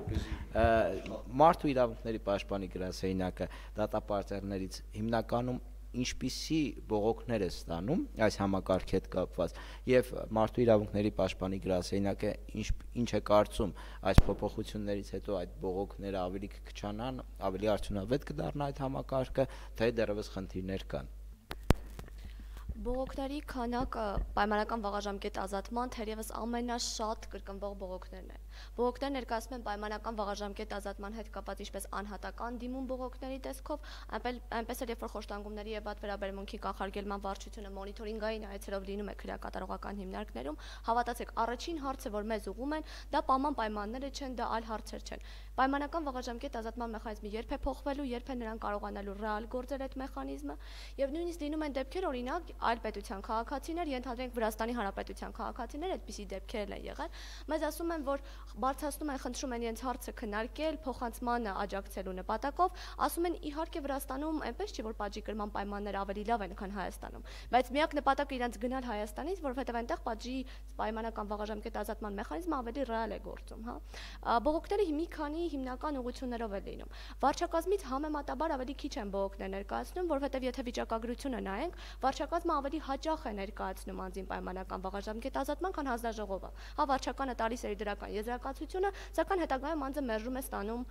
Մարդու իրավունքների պաշտպանի գրասենյակը դատապարտյալներից հիմնականում ինչպիսի բողոքներ է ստանում այս համակարգի հետ կապված եւ մարդու իրավունքների պաշտպանի գրասենյակը ինչ է կարծում այս փոփոխություններից հետո այդ բողոքները ավելի կքչանան, ավելի արդյունավետ կդառնա այդ համակարգը, թե դեռևս խնդիրներ կան։ Բողոքների քանակը պայմանական վաղաժամկետ ազատման թերևս ամենաշատ կրկնվող բողոքներն են։ Բողոքներ ներկայացնում են պայմանական վաղաժամկետ ազատման հետ կապված ինչպես անհատական դիմում բողոքների տեսքով, այնպես էլ երբ որ խոշտանգումների եւ վատ վերաբերմունքի կանխարգելման վարչությունը մոնիթորինգային այցերով լինում է քրեակատարողական հիմնարկներում, հավատացեք, առաջին հարցը, որ մեզ ուղղում են, դա պայման պայմանները չեն, դա այլ հարցեր չեն։ Պայմանական վաղաժամկետ ազատման մեխանիզմը երբ է փոխվելու, երբ է նրան կարողանալու ռեալ գործել այդ մեխանիզմը, եւ նույնիսկ լինում են դեպքեր, օրինակ, այլ պետության քաղաքացիներ, ենթադրենք Վրաստանի Հանրապետության քաղաքացիներ, այդպիսի դեպքեր են եղել, մեզ ասում են, որ բարձրացնում են, խնդրում են իրենց հարցը քննարկել, փոխանցմանը աջակցելու նպատակով, ասում են իհարկե Վրաստանում այնպես չի, որ պատժի կրման պայմանները ավելի լավ են, քան Հայաստանում, բայց միակ նպատակը իրենց գնալ Հայաստանից, որովհետեւ այնտեղ պատժի պայմանական վաղաժամկետ ազատման մեխանիզմը ավելի ռեալ է գործում, հա։ Բողոքները մի քանի հիմնական ուղղություններով է լինում։ Վարչակազմից համեմատաբար ավելի քիչ են բողոքներ ներկայացնում, որովհետեւ եթե վիճակագրությունը նայենք, վարչակազմը ավելի հաճախ է ներկայացնում անձին պայմանական վաղաժամկետ ազատման, քան հանձնաժողովը։ Հա, վարչականը տալիս է իր դրական եզրակացությունը, սակայն հետագայում անձը մերժում է ստանում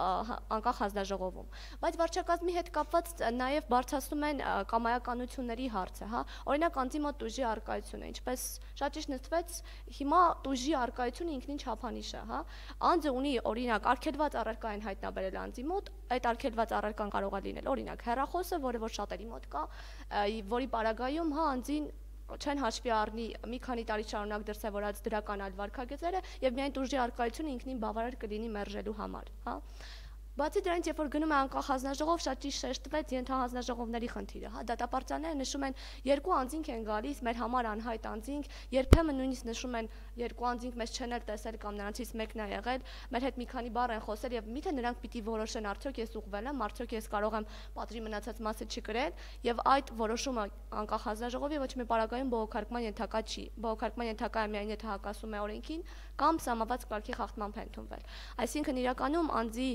անկախ հանձնաժողովում։ Բայց վարչակազմի հետ կապված նաև բարձրացնում են կամայականությունների հարցը, հա։ Օրինակ անձի մոտ տուժի առկայությունը, ինչպես շատ ճիշտ նշվեց, հիմա տուժի առկայությունը ինքնին չափանիշ է, հա։ Անձը ունի օրինակ արգելված առարկա են հայտնաբերել անձի մոտ, այդ արգելված առարկան կարող է լինել օրինակ հեռախոսը, որը որ շատերի մոտ կա, որի պարագայում հա անձին չեն հաշվի առնի մի քանի տարի շարունակ դրսևորած դրական այլ վարքագծերը եւ միայն տուժի առկայությունը ինքնին բավարար կլինի մերժելու համար, հա։ Բացի դրանից, երբ որ գնում է անկախ հանձնաժողով, շատ ճիշտ շեշտվեց ենթահանձնաժողովների խնդիրը, հա, դատապարտյալները նշում են երկու անձինք են գալիս, մեր համար անհայտ անձինք, երբեմն նույնիսկ նշում են երկու անձինք մեզ չեն էլ տեսել կամ նրանցից մեկն է եղել, մեր հետ մի քանի բառ են խոսել եւ միթե նրանք պիտի որոշեն արդյոք ես ուղղվել եմ, արդյոք ես կարող եմ պատժի մնացած մասը չկրել եւ այդ որոշումը անկախ հանձնաժողովի ոչ մի պարագայում բողոքարկման ենթակա չի։ Բողոքարկման ենթակա է միայն եթե հակասում է օրենքին կամ սահմանված կարգի խախտմամբ է ընդունվել։ Այսինքն իրականում անձի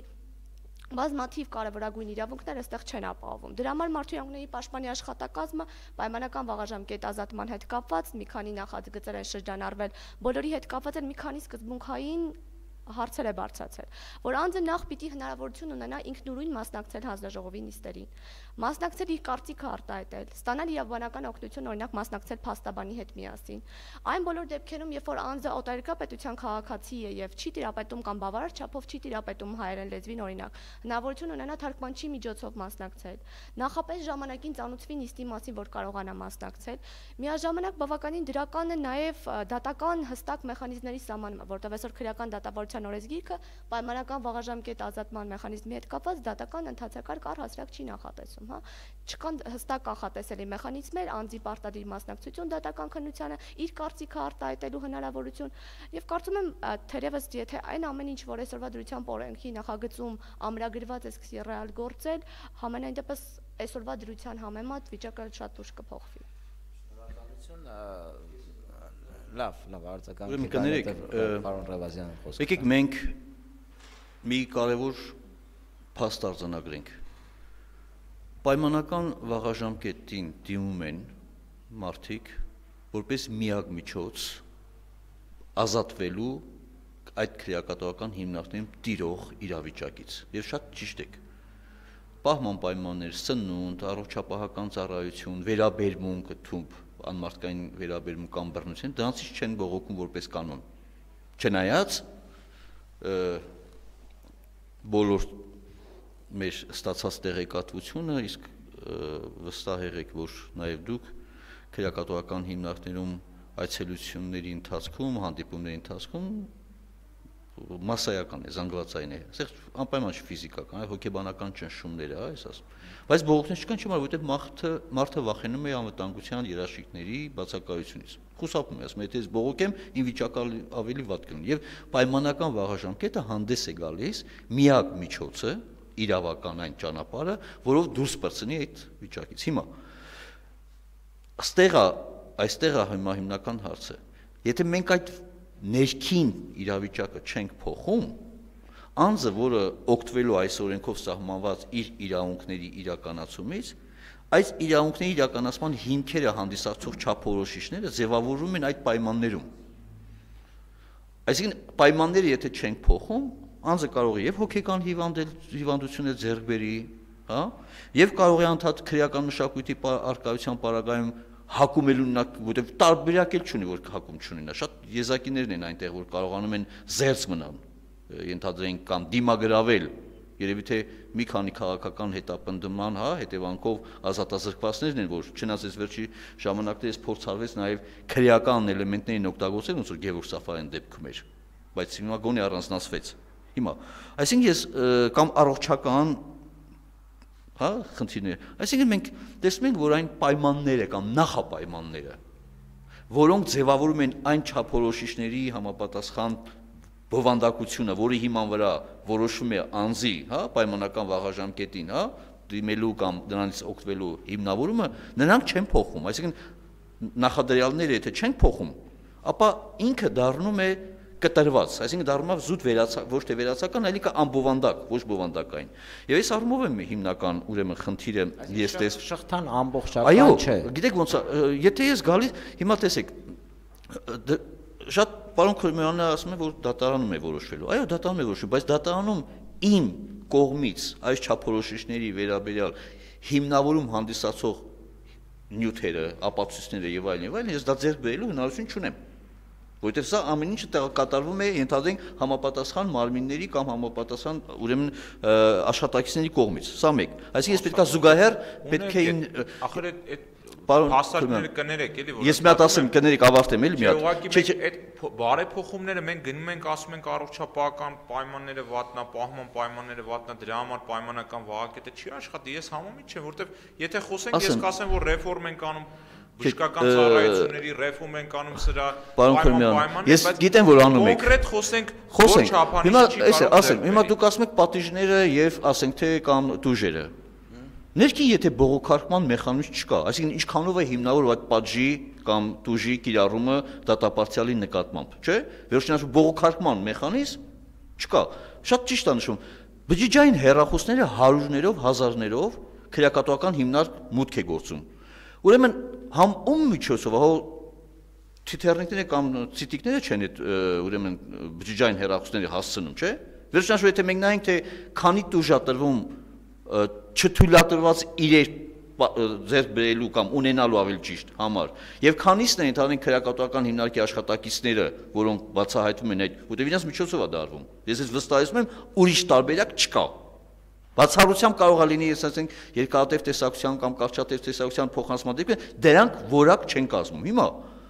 բազմաթիվ կարևորագույն իրավունքներ այստեղ չեն ապահովում։ Դրա համար Մարդու իրավունքների պաշտպանի աշխատակազմը պայմանական վաղաժամկետ ազատման հետ կապված մի քանի նախագծեր են շրջանառվել, բոլորի հետ կապված են մի քանի սկզբունքային հարցեր է բարձրացել, որ անձը նախ պիտի հնարավորություն ունենա ինքնուրույն մասնակցել հանձնաժողովի նիստերին, մասնակցել իր կարծիքը արտահայտել, ստանալ իրավաբանական օգնություն, օրինակ մասնակցել փաստաբանի հետ միասին։ Այն բոլոր դեպքերում, երբ որ անձը օտարերկրյա պետության քաղաքացի է եւ չի տիրապետում կամ բավարար չափով չի տիրապետում հայերեն լեզվին, օրինակ, հնարավորություն ունենա թարգմանչի միջոցով մասնակցել, նախապես ժամանակին ծանոթվի նիստի մասին, որ կարողանա մասնակցել, միաժամանակ բավականին դրական է նաեւ դատական հստակ մեխանիզմների սահմանումը, որտեղ այսօր քրեական դատավարության օրենսգիրքը պայմանական վաղաժամկետ ազատման մեխանիզմի հետ կապված դատական ընթացակարգ առհասարակ չի նախատեսում, հա։ Չկան հստակ կանխատեսելի մեխանիզմեր, անձի պարտադիր մասնակցություն դատական քննությանը, իր կարծիքը արտահայտելու հնարավորություն եւ կարծում եմ թերևս եթե այն ամեն ինչ, որ այսօրվա դրությամբ օրենքի նախագծում ամրագրված է սկսի ռեալ գործել, համենայն դեպս այսօրվա դրության համեմատ վիճակը շատ լուրջ կփոխվի։ Շնորհակալություն։ Լավ, արձագանք։ Ուրեմն կներեք, պարոն Ռևազյանը խոսքը։ Եկեք մենք մի կարևոր փաստ արձանագրենք։ Պայմանական վաղաժամկետին դիմում են մարդիկ որպես միակ միջոց ազատվելու այդ քրեակատարողական հիմնարկներում տիրող իրավիճակից։ Եվ շատ ճիշտ եք։ Պահման պայմաններ, սնունդ, առողջապահական ծառայություն, վերաբերմունք, թումբ անմարդկային վերաբերմունք կամ բռնություն, դրանցից չեն բողոքում որպես կանոն։ Չնայած բոլոր մեր ստացած տեղեկատվությունը, իսկ վստահ եղեք, որ նաև դուք քրեակատարողական հիմնարկներում այցելությունների ընթացքում, հանդիպումների ընթացքում մասսայական է, զանգվածային է, անպայման ֆիզիկական, հոգեբանական ճնշումներ է, այս ասում։ Բայց բողոքներ չկան, որովհետև մարդը վախենում է անվտանգության երաշխիքների բացակայությունից։ Խուսափում է, ասում է, եթե ես բողոքեմ, իմ վիճակը ավելի վատ կլինի։ Եվ պայմանական վաղաժամկետը հանդես է գալիս միակ միջոցը, իրավական այն ճանապարհը, որով դուրս բրցնի այդ վիճակից։ Հիմա այստեղ է հիմնական հարցը։ Եթե մենք այդ ներքին իրավիճակը չենք փոխում, անձը, որը օգտվելու այս օրենքով սահմանված իր իրավունքների իրականացումից, այս իրավունքների իրականացման հիմքերը հանդիսացող չափորոշիչները ձևավորվում են այդ պայմաններում։ Այսինքն պայմանները եթե չենք փոխում, անձը կարող է եւ հոգեկան հիվանդություն ձեռք բերի, հա, եւ կարող է անդադ քրեական մշակույթի արկայության պարագայում հակումելու ունակ, որտեղ տարբերակ էլ չունի, որ հակում չունի նա, շատ եզակիներն են այնտեղ, որ կարողանում են զերծ մնալ, ենթադրենք կամ դիմագրավել, երևի թե մի քանի քաղաքական հետապնդման, հետևանքով ազատազրկվածներն են, որ չնայած այս վերջի ժամանակներս փորձարվեց նաև քրեական էլեմենտներին օգտագործել, ոնց որ Գևորգ Սաֆարյան դեպքում էր, բայց հիմա գոնե առանձնացվեց։ Հիմա, այսինքն ես կամ առողջական խնդիրներ, այսինքն մենք տեսնում ենք, որ այն պայմանները կամ նախապայմանները, որոնք ձևավորում են այն չափորոշիչների համապատասխան բովանդակությունը, որի հիման վրա որոշում է անձի, պայմանական վաղաժամկետին, դիմելու կամ դրանից օգտվելու հիմնավորումը, նրանք չեն փոխում, այսինքն նախադրյալները եթե չեն փոխում, ապա ինքը դառնում է կտրված, այսինքն դառնում է զուտ ոչ թե վերացական, այլ անբովանդակ, ոչ բովանդակային։ Եվ այս առումով եմ հիմնական ուրեմն խնդիրը ես տեսնում։ Շղթան ամբողջական չէ։ Այո, գիտեք ոնց է, եթե ես գալիս, հիմա տեսեք, շատ պարոն Քրոմյանը ասում է, որ դատարանում է որոշվելու։ Այո, դատարանում է որոշվելու, բայց դատարանում իմ կողմից այս չափորոշիչների վերաբերյալ հիմնավորում հանդիսացող նյութերը, ապացույցները եւ այլն, ես դա ձեռք բերելու հնարավորություն չունեմ։ Որտեղ սա ամեն ինչը կատարվում է ենթադրենք համապատասխան մարմինների կամ համապատասխան ուրեմն աշխատակիցների կողմից։ Սա մեկ։ Այսինքն ես պետք է զուգահեռ պետք է ախր այդ փաստարկները կներեք էլի որ ես մի հատ ասեմ կներեք ավարտեմ էլի մի հատ։ Չէ, այդ բարեփոխումները մենք գնում ենք ասում ենք առողջապահական պայմանները վատնա, պահման պայմանները վատնա, դրա համար պայմանական վահակետը չի աշխատի։ Ես համոզիչ չեմ, որտեվ եթե խոսենք ես կասեմ որ ռեֆորմ ենք անում բժշկական ծառայությունների ռեֆորմ ենք անում սրա պայման, ես գիտեմ որ անում եք։ Կոնկրետ խոսենք որ չափանիշ չի կարող։ Ասեմ, հիմա դուք ասում եք պատիժները եւ ասենք թե կամ դուժերը։ Ներքին եթե բողոքարկման մեխանիզմ չկա, այսինքն ինչքանով է հիմնավոր այդ պատժի կամ դուժի կիրառումը դատապարտյալի նկատմամբ, չէ՞։ Վերջնաշուտ բողոքարկման մեխանիզմ չկա։ Շատ ճիշտ է նշում։ Բջջային հեռախոսները հարյուրներով, հազարներով քրեակատվական հիմնարկ մուտք է գործում։ Ուրեմն համ ում միջոցով, հո թիթեռնիկները կամ ցիտիկները չեն այդ ուրեմն բջջային հեռախոսների հասցնում, չէ՞։ Վերջնաշուտ եթե մենք նայենք թե քանի տուժ է տրվում չթույլատրված իրեր ձեռք բերելու կամ ունենալու ավելի ճիշտ համար եւ քանիսն են ընդհանրեն քրեակատվական հիմնարկի աշխատակիցները, որոնք բացահայտվում են այդ, որտեղ իրենց միջոցով է դարվում։ Ես ես վստահեցնում եմ, ուրիշ տարբերակ չկա։ Բացառությամբ կարող է լինի, ես ասենք, երկաթև տեսակցության կամ կարճատև տեսակցության փոխանցման դեպքում դրանք որակ չեն կազմում։ Հիմա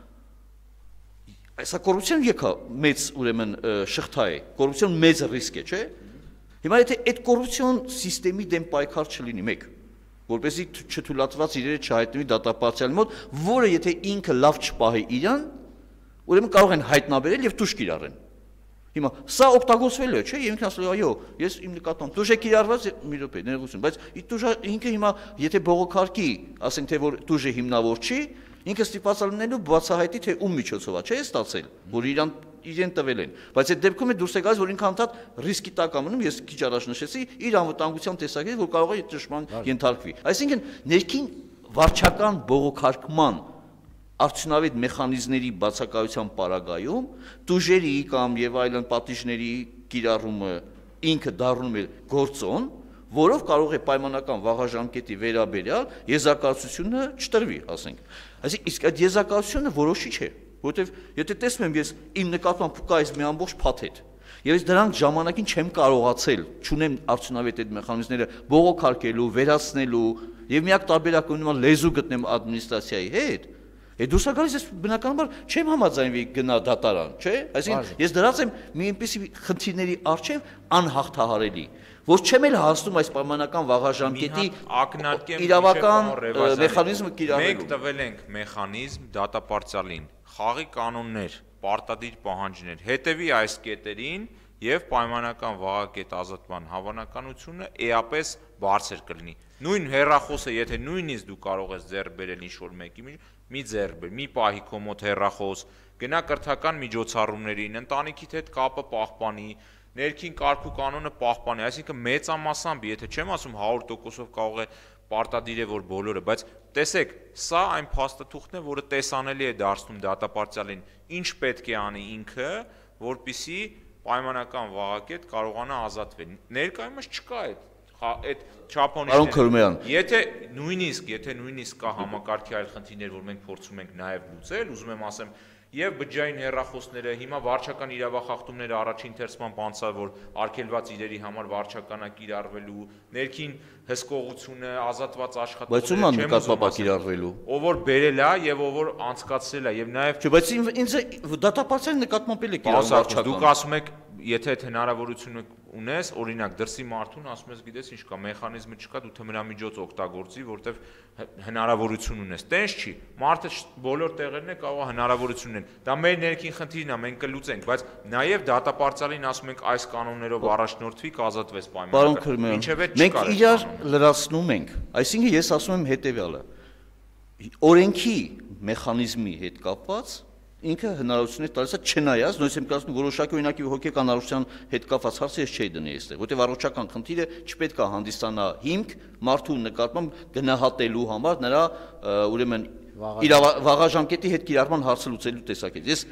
այսա կոռուպցիան եկա մեծ ուրեմն շղթա է, կոռուպցիան մեծ ռիսկ է, չէ՞։ Հիմա եթե այդ կոռուպցիոն համակարգի դեմ պայքար չլինի մեկ, որպեսզի չթույլատրված իրերը չհայտնվի դատապարտյալի մոտ, որը եթե ինքը լավ չպահի իրան, ուրեմն կարող են հայտնաբերել եւ տուժ կիրառեն։ Հիմա սա օգտագործվելու է, չէ՞, եւ ինքն ասել է, այո, ես իմ նկատմամբ տուժ է կիրառված, մի րոպե, ներողություն, բայց ի տուժը ինքը հիմա եթե բողոքարկի, ասենք թե որ տուժը հիմնավոր չի, ինքը ստիպված է լինելու բացահայտի թե ում միջոցով է, չէ՞, ստացել, որ իրեն տվել են, բայց այդ դեպքում է դուրս է գալիս, որ ինքը անդադ ռիսկի տակ է մնում, ես քիչ առաջ նշեցի, իր անվտանգության տեսակետից, որ կարող է ճշմարան ենթարկվի։ Այսինքն ներքին վարչական բողոքարկման արդյունավետ մեխանիզմների բացակայության պարագայում տուժերի կամ եւ այլն պատիժների կիրառումը ինքը դառնում է գործոն, որով կարող է պայմանական վաղաժամկետի վերաբերյալ եզրակացությունը չտրվի, ասենք։ Այսինքն իսկ այդ եզրակացությունը որոշիչ է, որովհետեւ եթե տեսնում եմ ես իմ նկատմամբ կա այս մի ամբողջ փաթեթ, եւ ես դրանք ժամանակին չեմ կարողացել, չունեմ արդյունավետ այդ մեխանիզմները բողոքարկելու, վերացնելու եւ միակ տարբերակը ունենալ լեզու գտնեմ ադմինիստրացիայի հետ, դուրս է գալիս ես բնականաբար չեմ համաձայնվի գնա դատարան, չէ՞։ Այսինքն ես դրած եմ մի այնպիսի խնդիրների առջև անհաղթահարելի, որ չեմ էլ հասնում այս պայմանական վաղաժամկետի իրավական մեխանիզմը կիրառելու։ Մենք տվել ենք մեխանիզմ դատապարտյալին, խաղի կանոններ, պարտադիր պահանջներ, հետևի այս կետերին եւ պայմանական վաղակետ ազատման հավանականությունը էապես բարձր կլինի։ Նույն հեռախոսը, եթե նույնիսկ դու կարող ես ձեռք բերել ինչ-որ մեկի մի ձեռք բեր, մի պահի քո մոտ հեռախոս, գնա կրթական միջոցառումներին, ընտանիքիդ հետ կապը պահպանի, ներքին կարգ ու կանոնը պահպանի, այսինքն մեծամասամբ, եթե չեմ ասում 100%-ով կարող է պարտադիր է որ բոլորը, բայց տեսեք, սա այն փաստաթուղթն է, որը տեսանելի է դարձնում դատապարտյալին, ինչ պետք է անի ինքը, որպեսզի պայմանական վաղակետ կարողանա ազատվել։ Ներկայումս չկա այդ այդ չափոնիշները։ Քրոմյան, եթե նույնիսկ կա համակարգի այլ խնդիրներ, որ մենք փորձում ենք նաև լուծել, ուզում եմ ասեմ, եւ բջջային հեռախոսները, հիմա վարչական իրավախախտումները առաջին թերցման բանցա, որ արգելված իրերի համար վարչականը կիրառվելու, ներքին հսկողությունը, ազատված աշխատողները, բայց ում նկատմամբ կիրառվելու։ Ով որ բերել է եւ ով որ անցկացրել է եւ նաեւ Չէ, բայց ինձ դատապարտության նկատմամբ էլ է կիրառվում վարչական։ Դուք ասում եք, եթե այդ հնարավորությունը ունես, օրինակ դրսի մարդուն ասում ես, գիտես ինչ կա, մեխանիզմը չկա, դու թմրամիջոց օգտագործի, որտեվ հնարավորություն ունես։ Տենց չի, մարդը բոլոր տեղերն է կարող հնարավորություն ունեն։ Դա մեր ներքին խնդիրն է, մենք կլուծենք, բայց նաև դատապարտյալին ասում ենք այս կանոններով առաջնորդվի, կազատվես պայմանագրով։ Ինչև է չկա։ Մենք իրար լրացնում ենք, այսինքն ես ասում եմ հետեւյալը։ Օրենքի մեխանիզմի հետ կապված ինքը հնարավորություն է տալիս չնայած, նույնիսկ եմ կասում որոշակի օրինակի հոգեկան առողջության հետ կապված հարցը ես չէի դնի այստեղ, որտեղ առողջական խնդիրը չպետք է հանդիսանա հիմք մարդու նկատմամբ գնահատելու համար նրա ուրեմն իր վաղաժամկետի հետ կիրառման հարցը լուծելու տեսակետից։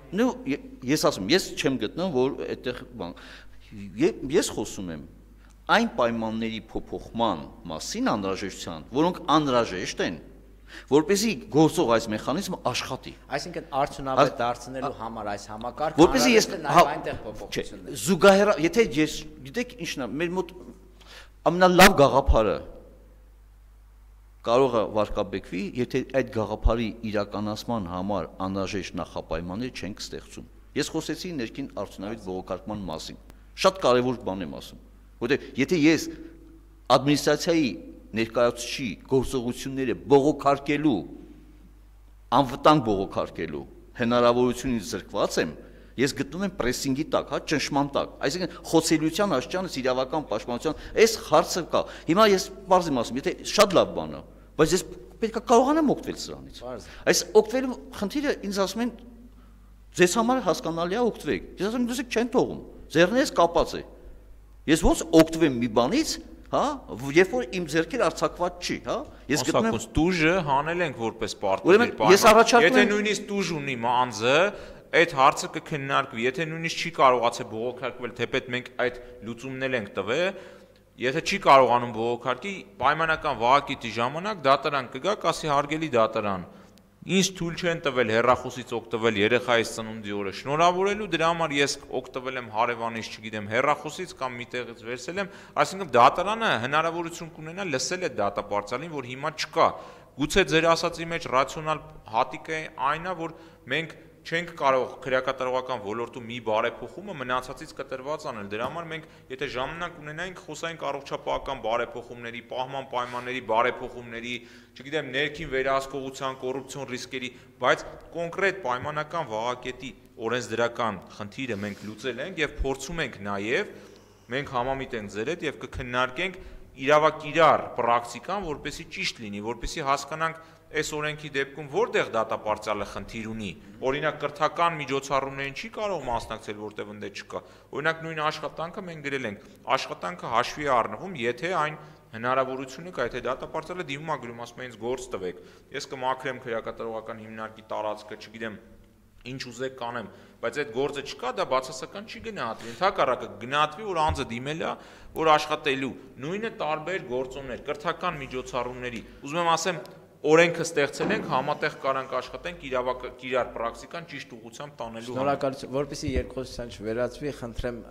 Ես ասում, ես չեմ գտնում, որ այդտեղ բան ես խոսում եմ այն պայմանների փոփոխման մասին անհրաժեշտության, որոնք անհրաժեշտ են որպեսզի գործող այս մեխանիզմը աշխատի։ Այսինքն արդյունավետ դարձնելու համար այս համակարգը որպեսզի ես նաև այնտեղ փոփոխություններ։ Զուգահեռ, եթե ես գիտեք ինչն է, մեր մոտ ամենալավ գաղափարը կարող է վարկաբեկվի, եթե այդ գաղափարի իրականացման համար անհրաժեշտ նախապայմաններ չենք ստեղծում։ Ես խոսեցի ներքին արդյունավետ բողոքարկման մասին։ Շատ կարևոր բան եմ ասում, որտեղ եթե ես ադմինիստրացիայի ներկայացուցիչի գործողությունները բողոքարկելու, անվտանգ բողոքարկելու հնարավորությունից զրկված եմ, ես գտնում եմ պրեսինգի տակ, ճնշման տակ, այսինքն խոցելիության աշճանից իրավական պաշտպանության, այս հարցը կա։ Հիմա ես բարձր եմ ասում, եթե շատ լավ բան է, բայց ես պետք է կարողանամ օգտվել սրանից։ Այս օգտվելու խնդիրը ինձ ասում են, ձեզ համար հասկանալի է օգտվեք։ Ես ասում եմ, դուք չեն թողում, ձեռներս կապած է։ Ես ոնց օգտվեմ մի բանից, հա, երբ որ իմ ձեռքեր արձակված չի, հա, ես գտնում եմ տուժը հանել ենք որպես պարտադիր պայման։ Ես առաջարկում եմ, եթե նույնիսկ տուժ ունի մանձը, այդ հարցը կքննարկվի, եթե նույնիսկ չի կարողացել բողոքարկվել, թեպետ մենք այդ լուծումն ենք տվել, եթե չի կարողանում բողոքարկի, պայմանական վահակետի ժամանակ դատարան կգա, կասի հարգելի դատարան, ինձ թույլ չեն տվել հեռախոսից օգտվել երեխայիս ծնունդի օրը շնորհավորելու, դրա համար ես օգտվել եմ հարևանից, չգիտեմ, հեռախոսից կամ միտեղից վերցել եմ, այսինքն դատարանը հնարավորություն կունենա լսել այդ դատապարտյալին, որ հիմա չկա։ Գուցե ձեր ասածի մեջ ռացիոնալ հատիկը այն է, որ մենք չենք կարող քրեակատարողական ոլորտում մի բարեփոխումը մնացածից կտրված անել։ Դրա համար մենք եթե ժամանակ ունենայինք խոսայինք առողջապահական բարեփոխումների, պահման պայմանների բարեփոխումների, չգիտեմ, ներքին վերահսկողության, կոռուպցիոն ռիսկերի, բայց կոնկրետ պայմանական վահակետի օրենսդրական խնդիրը մենք լուծել ենք եւ փորձում ենք նաեւ մենք համամիտ ենք ձեր հետ եւ կքննարկենք իրավակիրառ պրակտիկան, որպեսզի ճիշտ լինի, որպեսզի հասկանանք այս օրենքի դեպքում որտեղ դատապարտյալը խնդիր ունի, օրինակ կրթական միջոցառումներին չի կարող մասնակցել, որտեղ ընդ չկա։ Օրինակ նույն աշխատանքը մենք գրել ենք, աշխատանքը հաշվի է առնվում, եթե այն հնարավորությունը կա, եթե դատապարտյալը դիմում է գրում, ասում է ինձ գործ տվեք, ես կմաքրեմ քրեակատարողական հիմնարկի տարածքը, չգիտեմ, ինչ ուզեք կանեմ, բայց այդ գործը չկա, դա բացասական չի գնահատվի, ընդհակառակը գնահատվի, որ անձը դիմել է, որ աշխատելու, նույնը տարբեր գործոններ, կրթական միջոցառումների, ուզում եմ ասեմ, օրենքը ստեղծել ենք, համատեղ կարանք աշխատենք իրավակիրառ պրակտիկան ճիշտ ուղղությամբ տանելու համար։ Շնորհակալություն, որպեսզի երկխոսության չվերածվի, խնդրեմ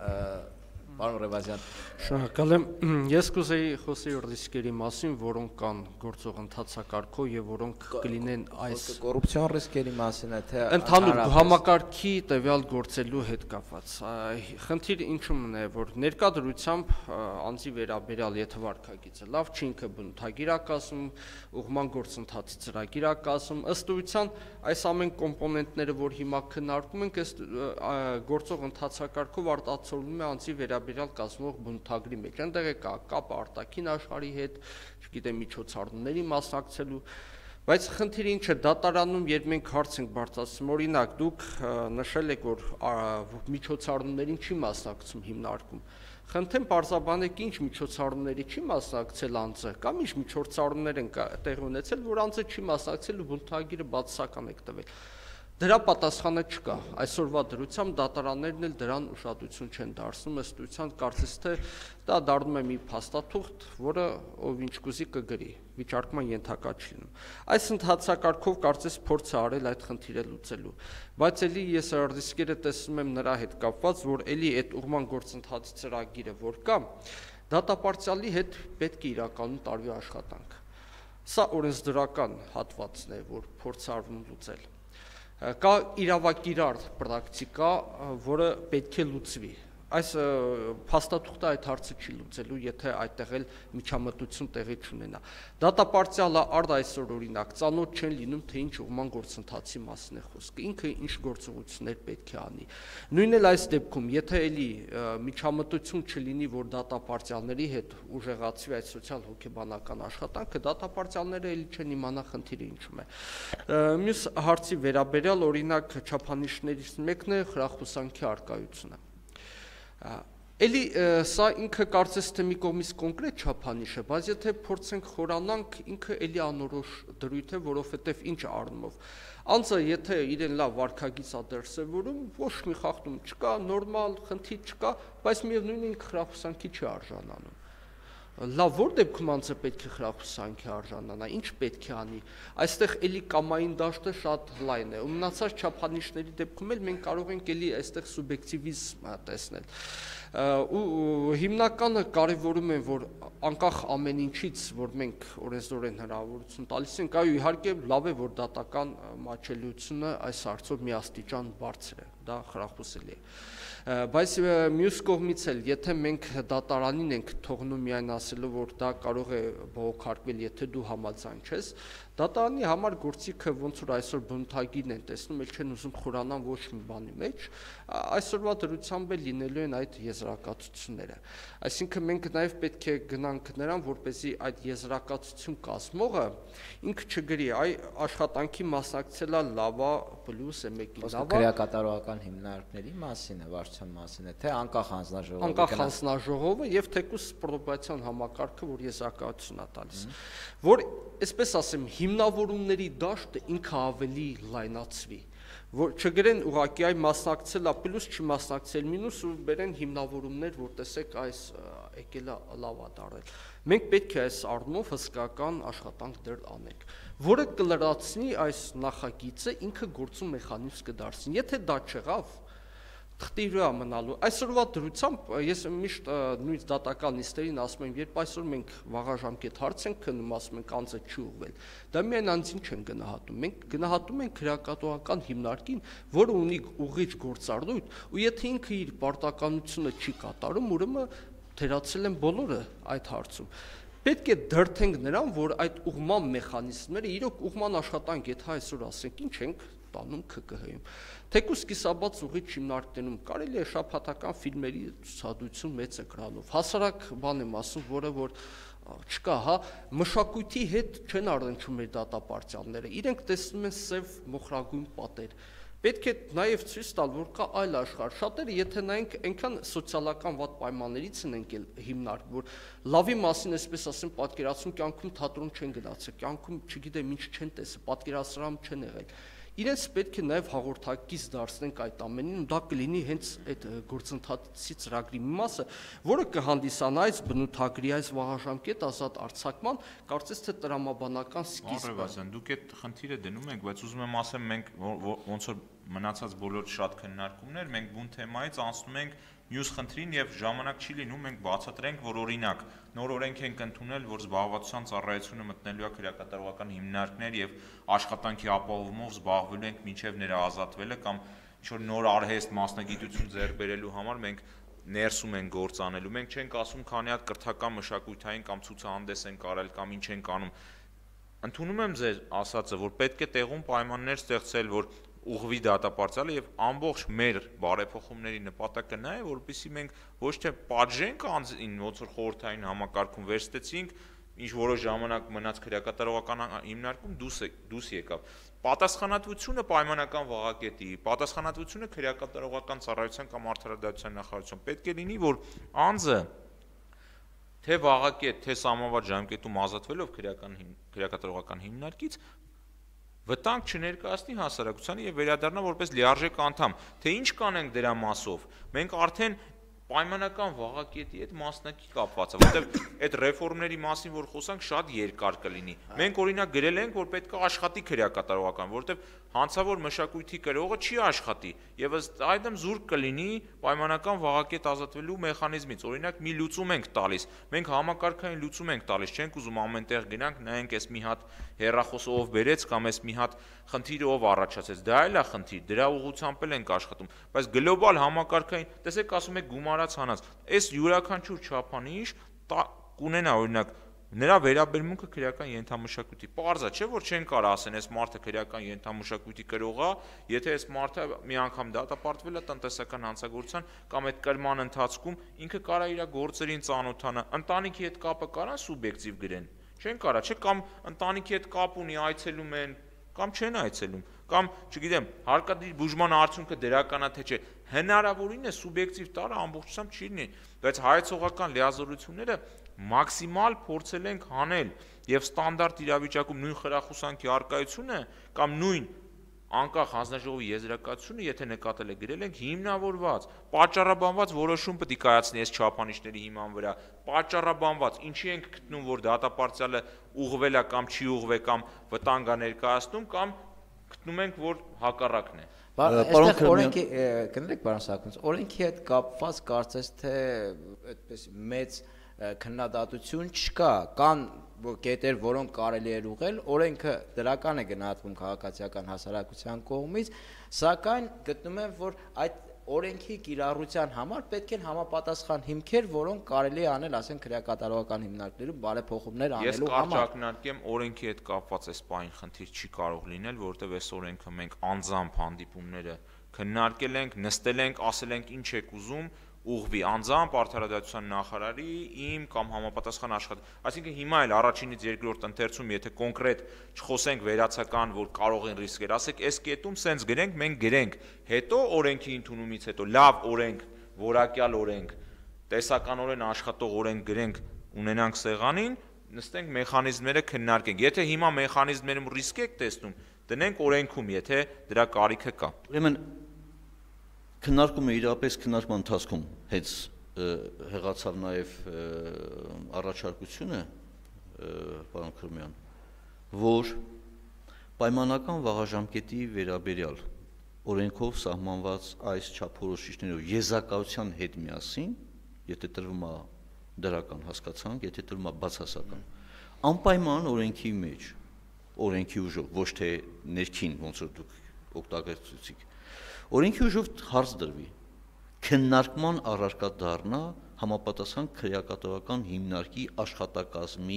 պարոն Ռևազյան։ Շնորհակալ եմ։ Ես կուզեի խոսել ռիսկերի մասին, որոնք կան գործող ընթացակարգով եւ որոնք կլինեն այս կոռուպցիոն ռիսկերի մասին է, թե ընդհանուր համակարգի տվյալ գործելու հետ կապված։ Խնդիրը ինչու՞մն է, որ ներկա դրությամբ անձի վերաբերյալ եթե վարկագիծը լավ չի, ինքը բնութագիր է կազմում, ուղղման գործընթացի ծրագիր է կազմում, ըստ էության այս ամեն կոմպոնենտները, որ հիմա քննարկում ենք, այս գործող ընթացակարգով արտացոլվում է անձի վերաբերյալ կազմող բնութագրի մեջ, այնտեղ է կապ արտաքին աշխարհի հետ, չգիտեմ, միջոցառումների մասնակցելու, բայց խնդիրը ինչ է դատարանում, երբ մենք հարց ենք բարձրացնում, օրինակ դուք նշել եք, որ միջոցառումներին չի մասնակցում հիմնարկում, խնդրեմ պարզաբանեք ինչ միջոցառումների չի մասնակցել անձը, կամ ինչ միջոցառումներ են տեղի ունեցել, որ անձը չի մասնակցել ու բնութագիրը բացասական եք տվել։ Դրա պատասխանը չկա։ Այսօրվա դրությամբ դատարաններն էլ դրան ուշադրություն չեն դարձնում, ըստ էության կարծես թե դա դառնում է մի փաստաթուղթ, որը ով ինչ կուզի կգրի, վիճարկման ենթակա չի լինում։ Այս ընթացակարգով կարծես փորձ է արել այդ խնդիրը լուծելու, բայց ելի ես ռիսկերը տեսնում եմ նրա հետ կապված, որ ելի այդ ուղղման գործընթացի ծրագիրը որ կա, դատապարտյալի հետ պետք է իրականում տարվի աշխատանք։ Սա օրենսդրական հատվածն է, որ փորձ արվում լուծել։ Կա իրավակիրառ պրակտիկա, որը պետք է լուծվի։ Այս փաստաթուղթը այդ հարցը չի լուծելու, եթե այդտեղ էլ միջամտություն տեղի չունենա։ Դատապարտյալը արդ այսօր օրինակ ծանոթ չեն լինում, թե ինչ ուղղման գործընթացի մասին է խոսքը, ինքը ինչ գործողություններ պետք է անի։ Նույնն էլ այս դեպքում, եթե էլի միջամտություն չլինի, որ դատապարտյալների հետ ուժեղացվի այդ սոցիալ-հոգեբանական աշխատանքը, դատապարտյալները էլի չեն իմանա խնդիրը ինչում է։ Մյուս հարցի վերաբերյալ օրինակ չափանիշներից մեկն է խրախուսանքի առկայությունը։ Էլի սա ինքը կարծես թե մի կողմից կոնկրետ չափանիշ է, բայց եթե փորձենք խորանանք, ինքը էլի անորոշ դրույթ է, որովհետև ինչ առումով։ Անձը եթե իրեն լավ վարքագիծ է դրսևորում, ոչ մի խախտում չկա, նորմալ խնդիր չկա, բայց միևնույնն ինքը խրախուսանքի չի արժանանում։ Լավ, որ դեպքում անձը պետք է խրախուսանքի արժանանա, ինչ պետք է անի։ Այստեղ էլի կամային դաշտը շատ լայն է, ու մնացած չափանիշների դեպքում էլ մենք կարող ենք էլի այստեղ սուբյեկտիվիզմ տեսնել։ Ու հիմնականը կարևորում են, որ անկախ ամեն ինչից, որ մենք օրենսդրորեն հնարավորություն տալիս ենք, այո, իհարկե լավ է, որ դատական մատչելիությունը այս հարցով մի աստիճան բարձր է, դա խրախուսելի է։ Բայց մյուս կողմից էլ, եթե մենք դատարանին ենք թողնում միայն ասելով, որ դա կարող է բողոքարկվել, եթե դու համաձայն չես, դատարանի համար գործիքը ոնց որ այսօր բնութագիրն են տեսնում, էլ չեն ուզում խորանան ոչ մի բանի մեջ, այսօրվա դրությամբ էլ լինելու են այդ եզրակացությունները։ Այսինքն մենք նաև պետք է գնանք նրան, որպեսզի այդ եզրակացություն կազմողը ինքը չգրի, այ աշխատանքի մասնակցելա լավ է, պլյուս է մեկին լավ է։ Քրեակատարողական հիմնարկների մասին է, վարչության մասին է, թե անկախ հանձնաժողովը։ Անկախ հանձնաժողովը եւ թեկուզ պրոբացիոն համակարգը, որ եզրակացություն է տալիս։ Որ, այսպես ասեմ, հիմնավորումների դաշտը ինքը ավելի լայնացվի, որ չգրեն ուղղակի այ մասնակցելա պլյուս չի մասնակցել մինուս ու բերեն հիմնավորումներ, որ տեսեք այս եկելա լավ է դարել։ Մենք պետք է այս առումով հսկական աշխատանք դեռ անենք, որը կլրացնի այս նախագիծը ինքը գործում մեխանիզմ կդարձնի։ Եթե դա չեղավ, թղթիրու է մնալու։ Այսօրվա դրությամբ ես միշտ նույն դատական նիստերին ասում եմ, երբ այսօր մենք վաղաժամկետ հարց ենք քննում, ասում ենք անձը չի ուղղվել, դա միայն անձին չեն գնահատում, մենք գնահատում ենք քրեակատարողական հիմնարկին, որը ունի ուղիղ գործառույթ, ու եթե ինքը իր պարտականությունը չի կատարում, ուրեմն թերացել են բոլորը այդ հարցում։ Պետք է դրդենք նրան, որ այդ ուղղման մեխանիզմները, իրոք ուղղման աշխատանք, եթե այսօր ասենք, ինչ ենք տանում ՔԿՀ-ում։ Թեկուզ կիսաբաց ուղիղ հիմնարկներում կարելի է շաբաթական ֆիլմերի ցուցադրություն մեծ էկրանով։ Հասարակ բան եմ ասում, որը որ չկա, հա, մշակույթի հետ չեն առնչում մեր դատապարտյալները։ Իրենք տեսնում են սև մոխրագույն պատեր։ Պետք է նաև ցույց տալ, որ կա այլ աշխարհ։ Շատերը, եթե նայենք, այնքան սոցիալական վատ պայմաններից են ընկել հիմնարկ, որ լավի մասին, այսպես ասեմ, պատկերացում կյանքում թատրոն չեն գնացել, կյանքում, չգիտեմ, ինչ չեն տեսել, պատկերասրահում չեն եղել։ Իրենց պետք է նաև հաղորդակից դարձնենք այդ ամենին, ու դա կլինի հենց այդ գործընթացի ծրագրի մի մասը, որը կհանդիսանա այս բնութագրի, այս վաղաժամկետ ազատ արձակման, կարծես թե տրամաբանական սկիզբը։ Արևազան, դուք այդ խնդիրը դնում եք, բայց ուզում եմ ասեմ, մենք ոնց որ մնացած բոլոր շատ քննարկումներ, մենք բուն թեմայից անցնում ենք մյուս խնդրին եւ ժամանակ չի լինում մենք բացատրենք, որ օրինակ նոր օրենք ենք ընդունել, որ զբաղվածության ծառայությունը մտնելու է քրեակատարողական հիմնարկներ եւ աշխատանքի ապահովումով զբաղվելու ենք մինչեւ նրա ազատվելը կամ ինչ որ նոր արհեստ մասնագիտություն ձեռք բերելու համար մենք ներսում են գործ անելու։ Մենք չենք ասում քանի հատ կրթական մշակութային կամ ցուցահանդես են կարել կամ ինչ են անում։ Ընդունում եմ ձեր ասածը, որ պետք է տեղում պայմաններ ստեղծել, որ ուղղվի դատապարտյալը եւ ամբողջ մեր բարեփոխումների նպատակը նա է, որովհետեւ մենք ոչ թե պատժենք անձին, ոնց որ խորհրդային համակարգում վերստեցինք, ինչ որոշ ժամանակ մնաց քրեակատարողական հիմնարկում դուրս եկավ։ Պատասխանատվությունը պայմանական վաղակետի, պատասխանատվությունը քրեակատարողական ծառայության կամ արդարադատության նախարարության պետք է լինի, որ անձը թե վաղակետ, թե սահմանված ժամկետում ազատվելով քրեակատարողական հիմնարկից վտանգ չներկայացնի հասարակությանը եւ վերադառնա որպես լիարժեք անդամ, թե ինչ կանենք դրա մասով։ Մենք արդեն պայմանական վաղակետի հետ մասնակի կապված է, որտեղ այդ ռեֆորմների մասին որ խոսանք շատ երկար կլինի։ Մենք օրինակ գրել ենք, որ պետք է աշխատի քրեակատարողական, որտեղ հանցավոր մշակույթի կրողը չի աշխատի եւ ըստ այդմ զուրկ կլինի պայմանական վաղակետ ազատվելու մեխանիզմից։ Օրինակ մի լուծում ենք տալիս, մենք համակարգային լուծում ենք տալիս, չենք ուզում ամենտեղ գնանք, նայենք այս մի հատ հեռախոսը ով բերեց կամ այս մի հատ խնդիրը ով առաջացեց։ Դա էլ է խնդիր, դրա ուղղությամբ էլ ենք աշխատում, բայց գլոբալ համակարգային, տեսեք ասում եք գումարած հանած, այս յուրաքանչյուր չափանիշ կունենա օրինակ նրա վերաբերմունքը քրեական ենթամշակույթի։ Պարզ է, չէ՞ որ չեն կարող ասեն, այս մարդը քրեական ենթամշակույթի կրող է, եթե այս մարդը մի անգամ դատապարտվել է տնտեսական հանցագործության կամ այդ կրման ընթացքում ինքը կարա իր գործերին ծանոթանա, ընտանիքի հետ կապը կարա սուբյեկտիվ գրեն։ Չեն կարա, չէ՞ կամ ընտանիքի հետ կապ ունի, այցելում են, կամ չեն այցելում, կամ, չգիտեմ, հարկադիր բուժման արդյունքը դրական է թե չէ, հնարավորին է սուբյեկտիվ տարը ամբողջությամբ չի լինի, բայց հայեցողական լիազորությունները մաքսիմալ փորձել ենք հանել եւ ստանդարտ իրավիճակում նույն խրախուսանքի արկայությունը կամ նույն անկախ հանձնաժողովի եզրակացությունը, եթե նկատել եք գրել ենք հիմնավորված, պատճառաբանված որոշում պետք է կայացնի այս չափանիշների հիման վրա, պատճառաբանված, ինչի ենք գտնում, որ դատապարտյալը ուղղվել է կամ չի ուղղվել կամ վտանգ է ներկայացնում կամ գտնում ենք, որ հակառակն է։ Այստեղ օրենքի կներեք պարոն Սահակյանց, օրենքի հետ կապված կարծես թե այդպես մեծ քննադատություն չկա, կան կետեր, որոնք կարելի է ուղղել, օրենքը դրական է գնահատվում քաղաքացիական հասարակության կողմից, սակայն գտնում եմ, որ այդ օրենքի կիրառության համար պետք են համապատասխան հիմքեր, որոնք կարելի է անել, ասենք քրեակատարողական հիմնարկներում բարեփոխումներ անելու համար։ Ես կարճ ակնարկեմ, օրենքի հետ կապված այս պահին խնդիր չի կարող լինել, որովհետև այս օրենքը մենք անձամբ հանդիպումները քննարկել ենք, նստել ենք, ասել ենք ինչ եք ուզում, ուղղվի անձամբ արդարադատության նախարարի իմ կամ համապատասխան աշխատի։ Այսինքն հիմա էլ առաջինից երկրորդ ընթերցում, եթե կոնկրետ չխոսենք վերացական, որ կարող են ռիսկեր, ասեք, այս կետում սենց գրենք, մենք գրենք, հետո օրենքի ընդունումից հետո լավ օրենք, որակյալ օրենք, տեսականորեն աշխատող օրենք գրենք, ունենանք սեղանին, նստենք մեխանիզմները քննարկենք։ Եթե հիմա մեխանիզմներում ռիսկ եք տեսնում, դնենք օրենքում, եթե դրա կարիքը կա։ Ուրեմն քննարկումը իրապես քննարկման ընթացքում հենց հեղացավ նաև առաջարկությունը պարոն Քրոմյան, որ պայմանական վաղաժամկետի վերաբերյալ օրենքով սահմանված այս չափորոշիչներով եզակացության հետ միասին, եթե տրվում է դրական հասկացանք, եթե տրվում է բացասական, անպայման օրենքի մեջ, օրենքի ուժով, ոչ թե ներքին, ոնց որ դուք օգտագործեցիք, օրենքի ուժով հարց դրվի, քննարկման առարկա դառնա համապատասխան քրեակատարողական հիմնարկի աշխատակազմի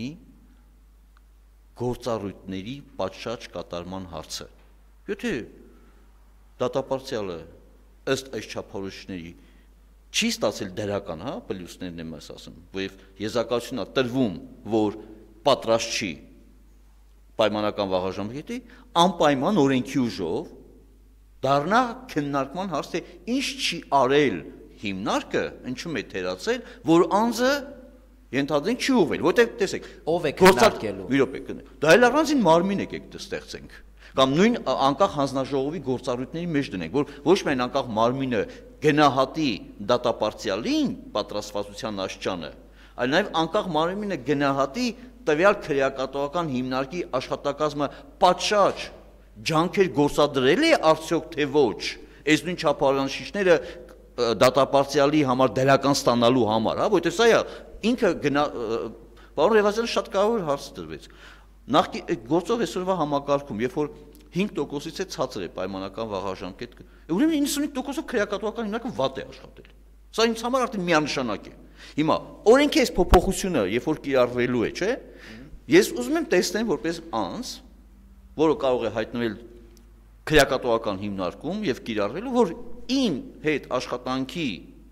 գործառույթների պատշաճ կատարման հարցը։ Եթե դատապարտյալը ըստ այս չափորոշիչների չի ստացել դրական, հա, պլյուսներն եմ ասում, որև եզակացությունն է տրվում, որ պատրաստ չի պայմանական վաղաժամկետի, անպայման օրենքի ուժով դառնա քննարկման հարց, թե ինչ չի արել հիմնարկը, ինչու՞մ է թերացել, որ անձը ենթադրենք չի ուղղվել, որտեղ տեսեք, ով է քննարկելու։ Մի րոպե, դա էլ առանձին մարմին եկեք ստեղծենք, կամ նույն անկախ հանձնաժողովի գործառույթների մեջ դնենք, որ ոչ միայն անկախ մարմինը գնահատի դատապարտյալին պատրաստվածության աստիճանը, այլ նաև անկախ մարմինը գնահատի տվյալ քրեակատարողական հիմնարկի աշխատակազմը պատշաճ ջանքեր գործադրել է արդյոք թե ոչ, այս նույն չափորոշիչները դատապարտյալի համար դրական ստանալու համար, հա, որտեղ սա է ինքը պարոն Ռևազյանը շատ կարևոր հարց դրվեց։ Գործող այսօրվա համակարգում, երբ որ 5%-ից է ցածր է պայմանական վաղաժամկետ, ուրեմն 95%-ով քրեակատարողական հիմնարկը վատ է աշխատել։ Սա ինձ համար արդեն միանշանակ է։ Հիմա օրենքի այս փոփոխությունը, երբ որ կիրառվելու է, չէ՞, ես ուզում եմ տեսնեմ որպես անձ, որը կարող է հայտնվել քրեակատարողական հիմնարկում եւ կիրառվելու, որ իմ հետ աշխատանքի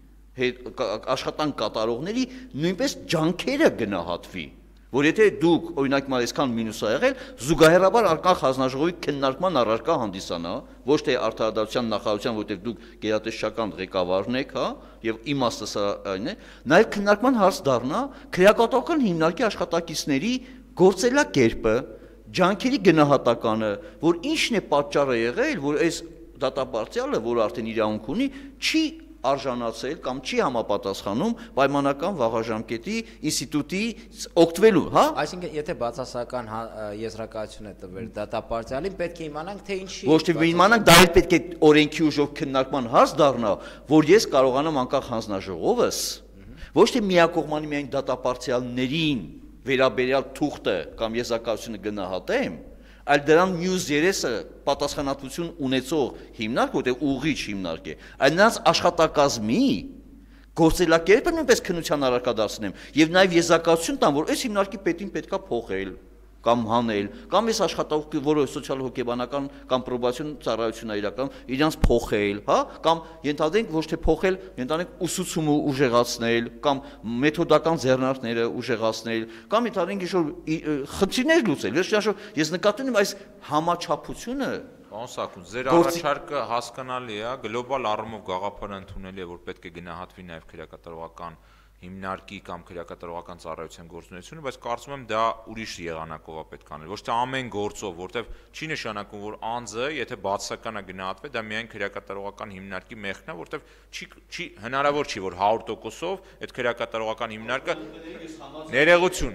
աշխատանք կատարողների նույնպես ջանքերը գնահատվի, որ եթե դուք օրինակ մալ այսքան մինուս ա եղել, զուգահեռաբար անկախ հանձնաժողովի քննարկման առարկա հանդիսանա, ոչ թե արդարադատության նախարարության, որտեղ դուք գերատեսչական ղեկավարն եք, հա, եւ իմաստը սա այն է, նաեւ քննարկման հարց դառնա քրեակատարողական հիմնարկի աշխատակիցների գործելակերպը, ջանքերի գնահատականը, որ ինչն է պատճառը եղել, որ այս դատապարտյալը, որ արդեն իրավունք ունի, չի արժանացել կամ չի համապատասխանում պայմանական վաղաժամկետի ինստիտուտի օգտվելու, հա? Այսինքն, եթե բացասական եզրակացություն է տվել դատապարտյալին, պետք է իմանանք, թե ինչի։ Ոչ թե իմանանք, դա էլ պետք է օրենքի ուժով քննարկման հարց դառնա, որ ես կարողանամ անկախ հանձնաժողովս, ոչ թե միակողմանի միայն դատապարտյալներին վերաբերյալ թուղթը կամ եզրակացությունը գնահատեմ, այլ դրան մյուս երեսը պատասխանատվություն ունեցող հիմնարկ, որտեղ ուղիչ հիմնարկ է, այլ նրանց աշխատակազմի գործելակերպը նույնպես քննության առարկա դարձնեմ եւ նաեւ եզրակացություն տամ, որ այս հիմնարկի պետին պետքա փոխել կամ հանել, կամ այս աշխատողի, որը սոցիալ-հոգեբանական կամ պրոբացիոն ծառայությունն է իրական, իրանց փոխել, հա, կամ ենթադրենք ոչ թե փոխել, ենթադրենք ուսուցումը ուժեղացնել, կամ մեթոդական ձեռնարկները ուժեղացնել, կամ ենթադրենք ինչ-որ խնդիրներ լուծել։ Ես նկատում եմ այս համաչափությունը Պարոն Սաքուն, ձեր առաջարկը հասկանալի է, գլոբալ առումով գաղափարը ընդունելի է, որ պետք է գնահատվի նաև քրեակատարողական հիմնարկի կամ քրեակատարողական ծառայության գործունեությունը, բայց կարծում եմ դա ուրիշ եղանակով է պետք անել, ոչ թե ամեն գործով, որտեղ չի նշանակում, որ անձը, եթե բացասական է գնահատվել, դա միայն քրեակատարողական հիմնարկի մեղքն է, որտեղ չի հնարավոր չի, որ 100%-ով այդ քրեակատարողական հիմնարկը ներողություն,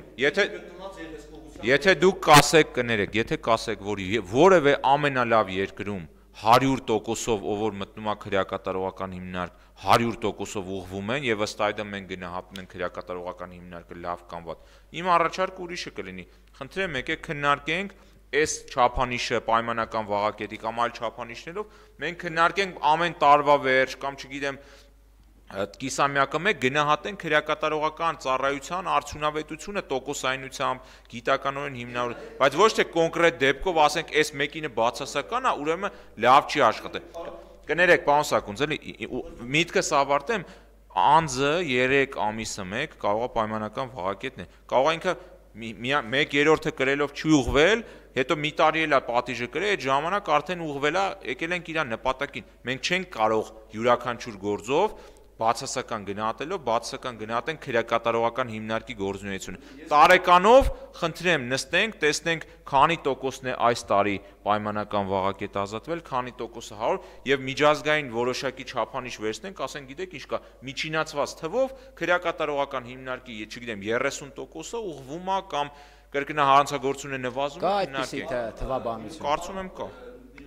եթե դուք կասեք, կներեք, եթե կասեք, որ որևէ ամենալավ երկրում 100%-ով ով որ մտնում է քրեակատարողական հիմնարկ 100%-ով ուղղվում են եւ ըստ այդմ մենք գնահատում ենք քրեակատարողական հիմնարկը լավ կամ վատ։ Իմ առաջարկը ուրիշը կլինի։ Խնդրեմ եկեք քննարկենք այս չափանիշը պայմանական վաղակետի կամ այլ չափանիշներով մենք քննարկենք ամեն տարվա վերջ կամ չգիտեմ կիսամյակը մեկ գնահատեն քրեակատարողական ծառայության արդյունավետությունը տոկոսայնությամբ, գիտականորեն հիմնավորված, բայց ոչ թե կոնկրետ դեպքով ասենք, այս մեկինը բացասական է, ուրեմն լավ չի աշխատել։ Կներեք, պարոն Սաքուն, ձեր միտքս ավարտեմ, անձը 3 ամիսը մեկ կարող է պայմանական վաղակետն է, կարող է ինքը 1/3-ը կրելով չի ուղղվել, հետո մի տարի էլ է պատիժը կրել, այդ ժամանակ արդեն ուղղվել է, եկել ենք իր նպատակին։ Մենք չենք կարող յուրաքանչյուր գործով բացասական գնահատելով, բացասական գնահատենք քրեակատարողական հիմնարկի գործունեությունը։ Տարեկանով խնդրեմ նստենք, տեսնենք քանի տոկոսն է այս տարի պայմանական վաղակետ ազատվել, քանի տոկոսը 100 եւ միջազգային որոշակի չափանիշ վերցնենք, ասենք գիտեք ինչ կա, միջինացված թվով քրեակատարողական հիմնարկի, չգիտեմ, 30%-ը ուղղվում է կամ կրկնահանցագործությունը նվազում է, կա այդպիսի թվաբանություն։ Կարծում եմ կա։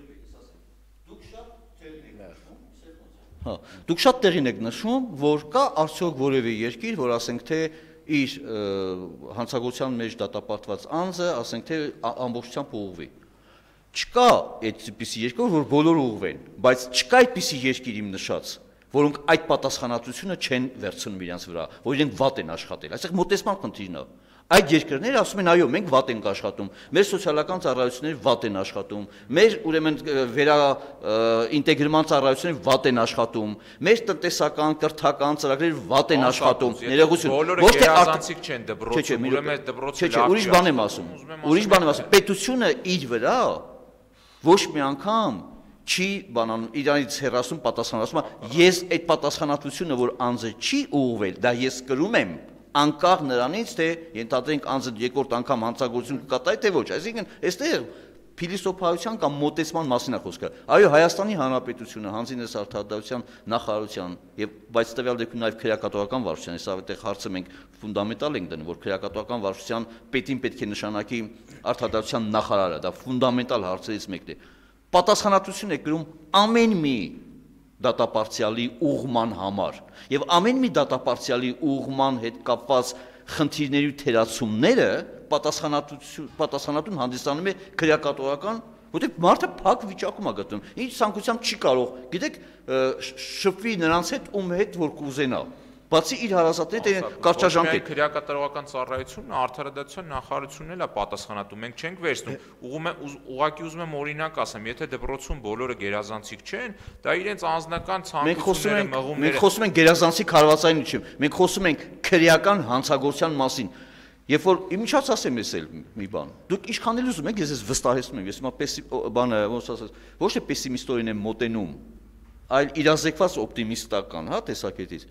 Հա, դուք շատ տեղին եք նշում, որ կա արդյոք որևէ երկիր, որ ասենք թե իր հանցագործության մեջ դատապարտված անձը, ասենք թե ամբողջությամբ ուղղվի։ Չկա այդպիսի երկիր, որ բոլորը ուղղվեն, բայց չկա այդպիսի երկիր իմ նշած, որոնք այդ պատասխանատվությունը չեն վերցնում իրենց վրա, որ իրենք վատ են աշխատել։ Այսինքն մոտեցման խնդիրն է։ Այդ երկրները ասում են, այո, մենք վատ ենք աշխատում, մեր սոցիալական ծառայությունները վատ են աշխատում, մեր ուրեմն ինտեգրման ծառայությունները վատ են աշխատում, մեր տնտեսական, կրթական ծրագրերը վատ են աշխատում, ներողություն, ոչ թե առանցիկ չեն դպրոցում, ուրեմն դպրոցը լավ չի։ Ուրիշ բան եմ ասում, պետությունը իր վրա ոչ մի անգամ չի բանանում, իրանից հեռացում պատասխանատվություն, ես այդ պատասխանատվությունը, որ անձը չի ուղղվել, դա ես կրում եմ անկախ նրանից, թե ենթադրենք անձը երկրորդ անգամ հանցագործություն կկատարի, թե ոչ, այսինքն այստեղ փիլիսոփայության կամ մոտեցման մասին է խոսքը։ Այո, Հայաստանի Հանրապետությունը հանձինես արդարադատության նախարարության եւ բայց տվյալ դեպքում նաեւ քրեակատարողական վարչության, այս այդտեղ հարցը մենք ֆունդամենտալ ենք դնում, որ քրեակատարողական վարչության պետին պետք է նշանակի արդարադատության նախարարը, դա ֆունդամենտալ հարցերից մեկն է։ Պատասխանատվություն է կրում ամեն մի դատապարտյալի ուղղման համար եւ ամեն մի դատապարտյալի ուղղման հետ կապված խնդիրների թերացումները պատասխանատուն հանդիսանում է քրեակատարողական, որտեղ մարդը փակ վիճակում է գտնվում, ինչ ցանկությամբ չի կարող, գիտեք, շփվի նրանց հետ, ում հետ որ կուզենա, բացի իր հարազատների կարճաժամկետ։ Քրեակատարողական ծառայությունն արդարադատության նախարարությունն էլ է պատասխանատու, մենք չենք վերցնում, ուղղակի ուզում եմ օրինակ ասեմ, եթե դպրոցում բոլորը գերազանցիկ չեն, դա իրենց անձնական ցանկությունները, մղումները։ Մենք խոսում ենք գերազանցիկ հարվածային, մենք խոսում ենք քրեական հանցագործության մասին։ Երբ որ իմիջած ասեմ ես էլ մի բան, դուք ինչքան էլ ուզում եք, ես ես վստահեցնում եմ, ես հիմա բանը ոնց ասած, ոչ թե պեսիմիստորեն եմ մոտենում, այլ իրազեկված օպտիմիստական, հա, տեսակետից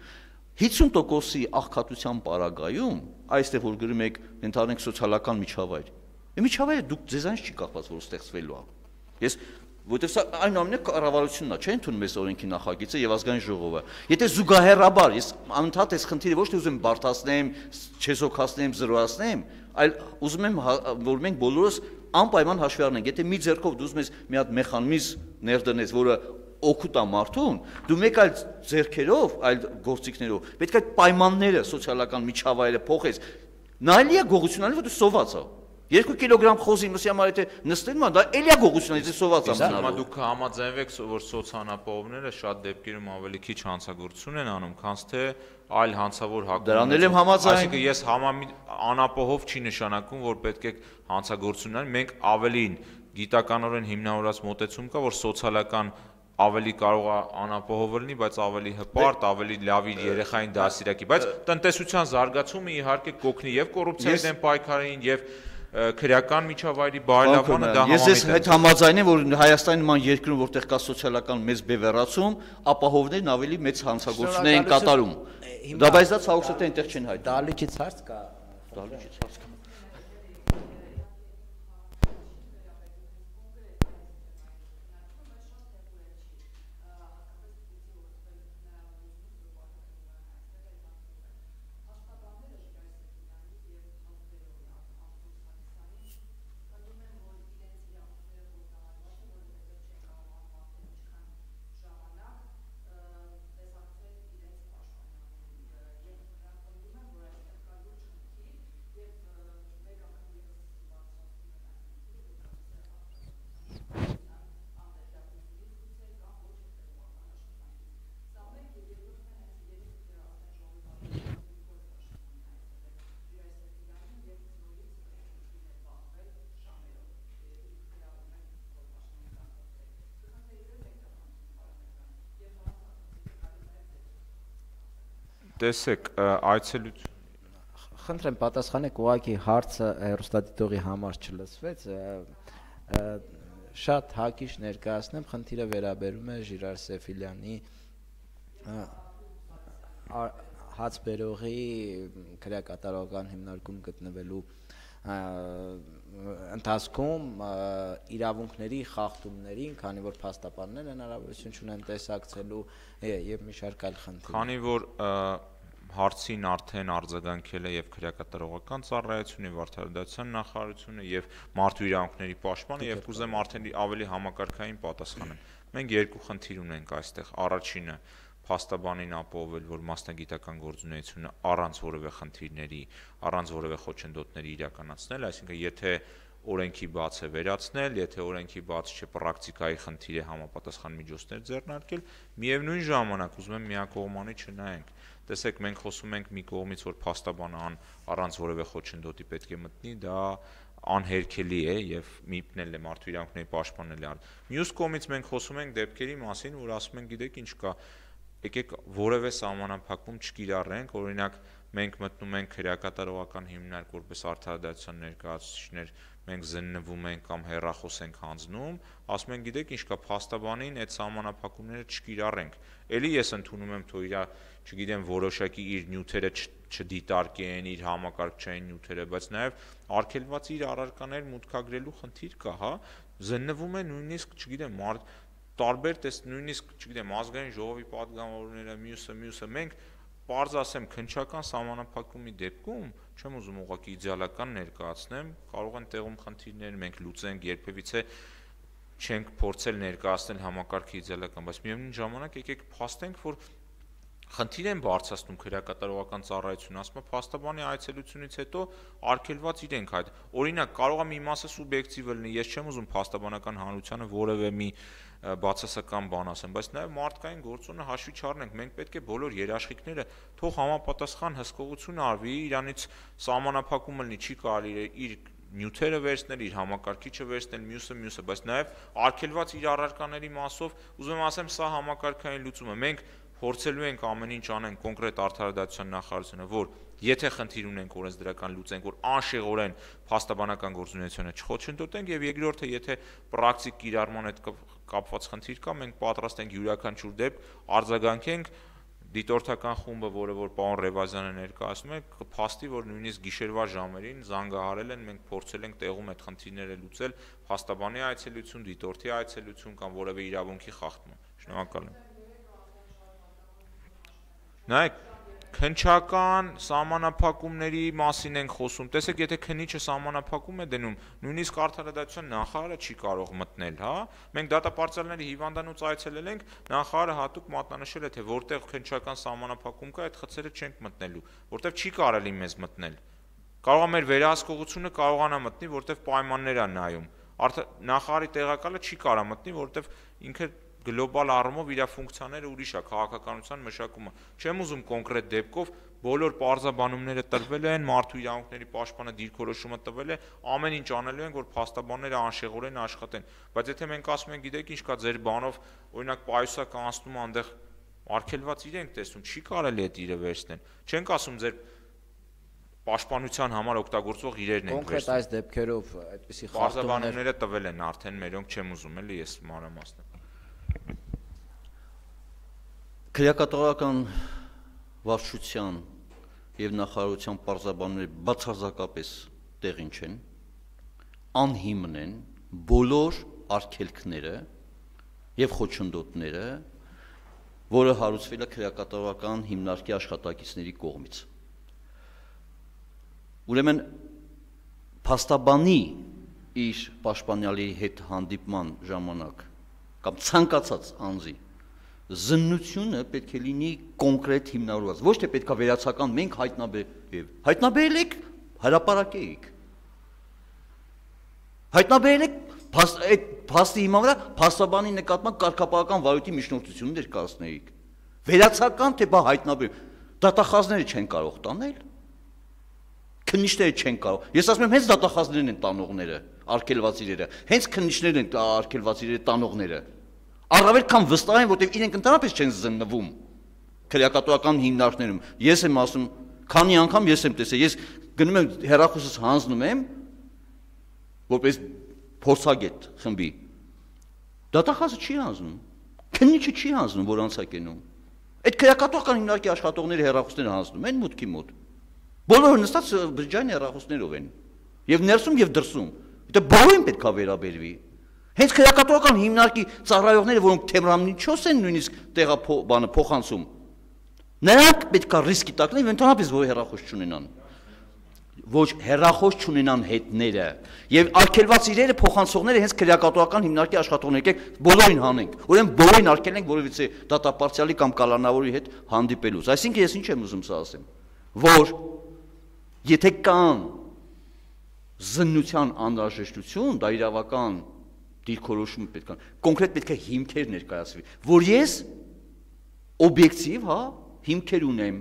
50%-ի աղքատության պարագայում, այստեղ որ գրում եք, ընդհանրենք սոցիալական միջավայր, Միջավայրը դուք ձեզանից չի կախված, որ ստեղծվելու է։ Ես որտեղ սա այնուամենը կառավարությունն է, չէ՞ ընդունում այս օրենքի նախագիծը եւ ազգային ժողովը։ Եթե զուգահեռաբար ես անընդհատ այս խնդիրը ոչ թե ուզում եմ բարդացնեմ, չեզոքացնեմ, զրոյացնեմ, այլ ուզում եմ որ մենք բոլորս անպայման հաշվի առնենք։ Եթե մի ձեռքով դու ուզում ես մի հատ մեխանիզմ ներդնես, որը օգուտ է մարդուն, դու մեկ այլ ձեռքերով, այլ գործիքներով պետք է պայմանները, սոցիալական միջավայրը փոխես։ Նայելի է գողություն անել, որ դու սոված ես։ 2 կիլոգրամ խոզի մսի համար եթե նստելն է, դա էլիա գողություն է, եթե սոված է մնալու։ Հիմա դուք համաձայնվեք, որ սոցիալապահովները շատ դեպքերում ավելի քիչ հանցագործություն են անում, քան թե այլ հանցավոր հակում։ Դրանով եմ համաձայն։ Այսինքն ես անապահով չի նշանակում, որ պետք է հանցագործություն անեն, մենք ավելին գիտականորեն հիմնավորված մոտեցում կա, որ սոցիալական ավելի կարող է անապահով լինի, բայց ավելի հպարտ, ավելի լավ իր երեխային դասիրակի, բայց տնտեսության զարգացումը իհարկե կօգնի եւ կոռուպցիայի դեմ պայքարին եւ քրեական միջավայրի բարելավմանը դա համամիտ է։ Ես ես հետ համաձայն եմ, որ Հայաստանի նման երկրում, որտեղ կա սոցիալական մեծ բևեռացում, ապահովներն ավելի մեծ հանցագործություններ են կատարում։ Դա բայց դա ցավոք սրտի այնտեղ չեն հայտնում։ Դալիճից հարց կա։ Դալիճից հարց կա։ Տեսեք, այցելություն Խնդրեմ պատասխանեք, ուղղակի հարցը հեռուստադիտողի համար չլսվեց, շատ հակիշ ներկայացնեմ, խնդիրը վերաբերում է Ժիրար Սեֆիլյանի հացբերողի քրեակատարողական հիմնարկում գտնվելու ընթացքում իրավունքների խախտումներին, քանի որ փաստաբաններ հնարավորություն չունեն տեսակցելու եւ մի շարք այլ խնդիրներ։ Քանի որ հարցին արդեն արձագանքել է եւ քրեակատարողական ծառայությունը, եւ արդարադատության նախարարությունը եւ մարդու իրավունքների պաշտպանը եւ կուզեմ արդեն ավելի համակարգային պատասխանեմ։ Մենք երկու խնդիր ունենք այստեղ։ Առաջինը փաստաբանին ապահովել, որ մասնագիտական գործունեությունը առանց որևէ խնդիրների, առանց որևէ խոչընդոտների իրականացնել, այսինքն եթե օրենքի բաց է վերացնել, եթե օրենքի բաց չէ պրակտիկայի խնդիր է համապատասխան միջոցներ ձեռնարկել, միևնույն ժամանակ ուզում եմ միակողմանի չնայենք։ Տեսեք, մենք խոսում ենք մի կողմից, որ փաստաբանը առանց որևէ խոչընդոտի պետք է մտնի, դա անհերքելի է եւ միպնել է մարդու իրավունքների պաշտպանել է։ Մյուս կողմից մենք խոսում ենք դեպքերի մասին, որ ասում են, գիտեք ինչ կա, եկեք որևէ սահմանափակում չկիրառենք, օրինակ մենք մտնում ենք քրեակատարողական հիմնարկ որպես արդարադատության ներկայացուցիչներ, մենք զննվում ենք կամ հեռախոս ենք հանձնում, ասում են գիտեք ինչ կա, փաստաբանին այդ սահմանափակումները չկիրառենք։ Էլի ես ընդունում եմ, թող իր, չգիտեմ, որոշակի իր նյութերը չդիտարկեն, իր համակարգչային նյութերը, բայց նաև արգելված իր առարկաներ մուտքագրելու խնդիր կա, հա, զննվում է նույնիսկ, չգիտեմ, տարբեր նույնիսկ, չգիտեմ, ազգային ժողովի պատգամավորները, մյուսը, մենք պարզ ասեմ, քննչական սահմանափակումի դեպքում, չեմ ուզում ուղղակի իդեալական ներկայացնեմ, կարող են տեղում խնդիրներ մենք լուծենք, երբևիցե չենք փորձել ներկայացնել համակարգի իդեալական, բայց միևնույն ժամանակ եկեք փաստենք, որ խնդիր են բարձրացնում քրեակատարողական ծառայությունը, ասում է փաստաբանի այցելությունից հետո արգելված իրենք այդ։ Օրինակ, կարող է մի մասը սուբյեկտիվ լինի, ես չեմ ուզում փաստաբանական հանրությանը որևէ մի բացասական բան ասեմ, բայց նաև մարդկային գործոնը հաշվի չառնենք, մենք պետք է բոլոր երաշխիքները թող համապատասխան հսկողություն արվի, իրանից սահմանափակումը լինի, չի կարելի իր նյութերը վերցնել, իր համակարգիչը վերցնել, մյուսը, բայց նաև արգելված իր առարկաների մասով, ուզում եմ ասեմ, սա համակարգային լուծում է։ Մենք փորձելու ենք ամեն ինչ անենք կոնկրետ արդարադատության նախարարությունը, որ եթե խնդիր ունենք օրենսդրական լուծենք, որ անշեղորեն փաստաբանական գործունեությունը չխոչընդոտենք, եւ երկրորդը, եթե պրակտիկ կիրառման հետ կապված խնդիր կա, մենք պատրաստ ենք յուրաքանչյուր դեպք արձագանքենք դիտորդական խումբը, որը որ պարոն Ռևազյանը ներկայացնում է, կփաստի, որ նույնիսկ գիշերվա ժամերին զանգահարել են, մենք փորձել ենք տեղում այդ խնդիրները լուծել, փաստաբանի այցելություն, դիտորդի այցելություն կամ որևէ իրավունքի խախտում։ Շնորհակալ եմ։ Նայեք, քննչական սահմանափակումների մասին ենք խոսում։ Տեսեք, եթե քննիչը սահմանափակում է դնում, նույնիսկ արդարադատության նախարարը չի կարող մտնել, հա։ Մենք դատապարտյալների հիվանդանոց այցելել ենք, նախարարը հատուկ մատնանշել է, թե որտեղ քննչական սահմանափակում կա, այդ խցերը չենք մտնելու, որտեղ չի կարելի մեզ մտնել։ Կարող է մեր վերահսկողությունը կարողանա մտնի, որտեղ պայմաններ է նայում։ Նախարարի տեղակալը չի կարա մտնի, որտեղ ինքը գլոբալ առումով իր ֆունկցիաները ուրիշ է, քաղաքականության մշակումը։ Չեմ ուզում կոնկրետ դեպքով, բոլոր պարզաբանումները տրվել են, մարդու իրավունքների պաշտպանը դիրքորոշումը տվել է, ամեն ինչ անելու են, որ փաստաբանները անշեղորեն աշխատեն։ Բայց եթե մենք ասում ենք, գիտեք ինչ կա ձեր բանով, օրինակ պայուսակ անցնում այնտեղ արգելված իրենք տեսնում, չի կարելի այդ իրը վերցնել։ Չենք ասում ձեր պաշտպանության համար օգտագործող իրերն են վերցնում։ Կոնկրետ այս դեպքերով այդպիսի պարզաբանումները տվել են արդեն մերոնք չեմ ուզում էլի ես մանրամասն։ Քրեակատարական վարչության եւ նախարարության պարզաբանումները բացարձակապես տեղին չեն, անհիմն են բոլոր արգելքները եւ խոչընդոտները, որը հարուցվել է քրեակատարական հիմնարկի աշխատակիցների կողմից։ Ուրեմն փաստաբանի իր պաշտպանյալի հետ հանդիպման ժամանակ կամ ցանկացած անձի զննությունը պետք է լինի կոնկրետ հիմնավորված, ոչ թե պետք է վերացական մենք հայտնաբերել եք, հրապարակեիք։ Հայտնաբերել եք այդ փաստի հիման վրա փաստաբանի նկատմամբ կարգապահական վարույթի միջնորդություն ներկայացնեիք։ Վերացական թե բա հայտնաբերել, դատախազները չեն կարող տանել, քննիչները չեն կարող։ Ես ասում եմ, հենց դատախազներն են տանողները, արգելված իրերը, հենց քննիչներն են արգելված իրերը տանողները։ Առավել քան վստահ են, որտեղ իրենք ընդհանրապես չեն զննվում քրեակատարական հիմնարկներում։ Ես եմ ասում, քանի անգամ ես եմ տեսել, ես գնում եմ հեռախոսս հանձնում եմ, որպես փորձագետ խմբի։ Դատախազը չի հանձնում, քննիչը չի հանձնում, որ անցակենում։ Այդ քրեակատարական հիմնարկի աշխատողները հեռախոսները հանձնում են մուտքի մոտ։ Բոլորը նստած բջջային հեռախոսներով են, եւ ներսում եւ դրսում։ Դա բոլորին պետք է վերաբերվի։ Հենց քրեակատարական հիմնարկի ծառայողները, որոնք թեմրամիջոց են նույնիսկ տեղը փոխանցում, նրանք պետք է ռիսկի տակ լինեն, ընդհանրապես որ հեռախոս չունենան։ Ոչ հեռախոս չունենան հետները եւ արգելված իրերը փոխանցողները հենց քրեակատարական հիմնարկի աշխատողներ եք բոլորին հանենք։ Ուրեմն բոլորին արգել ենք որովհետեւ դատապարտյալի կամ կալանավորի հետ հանդիպելուց։ Այսինքն ես ինչ եմ ուզում սա ասեմ, որ եթե կան զննության անհրաժեշտություն, դա իրավական դիրքորոշում պետք է կոնկրետ պետք է հիմքեր ներկայացվի, որ ես օբյեկտիվ, հա, հիմքեր ունեմ։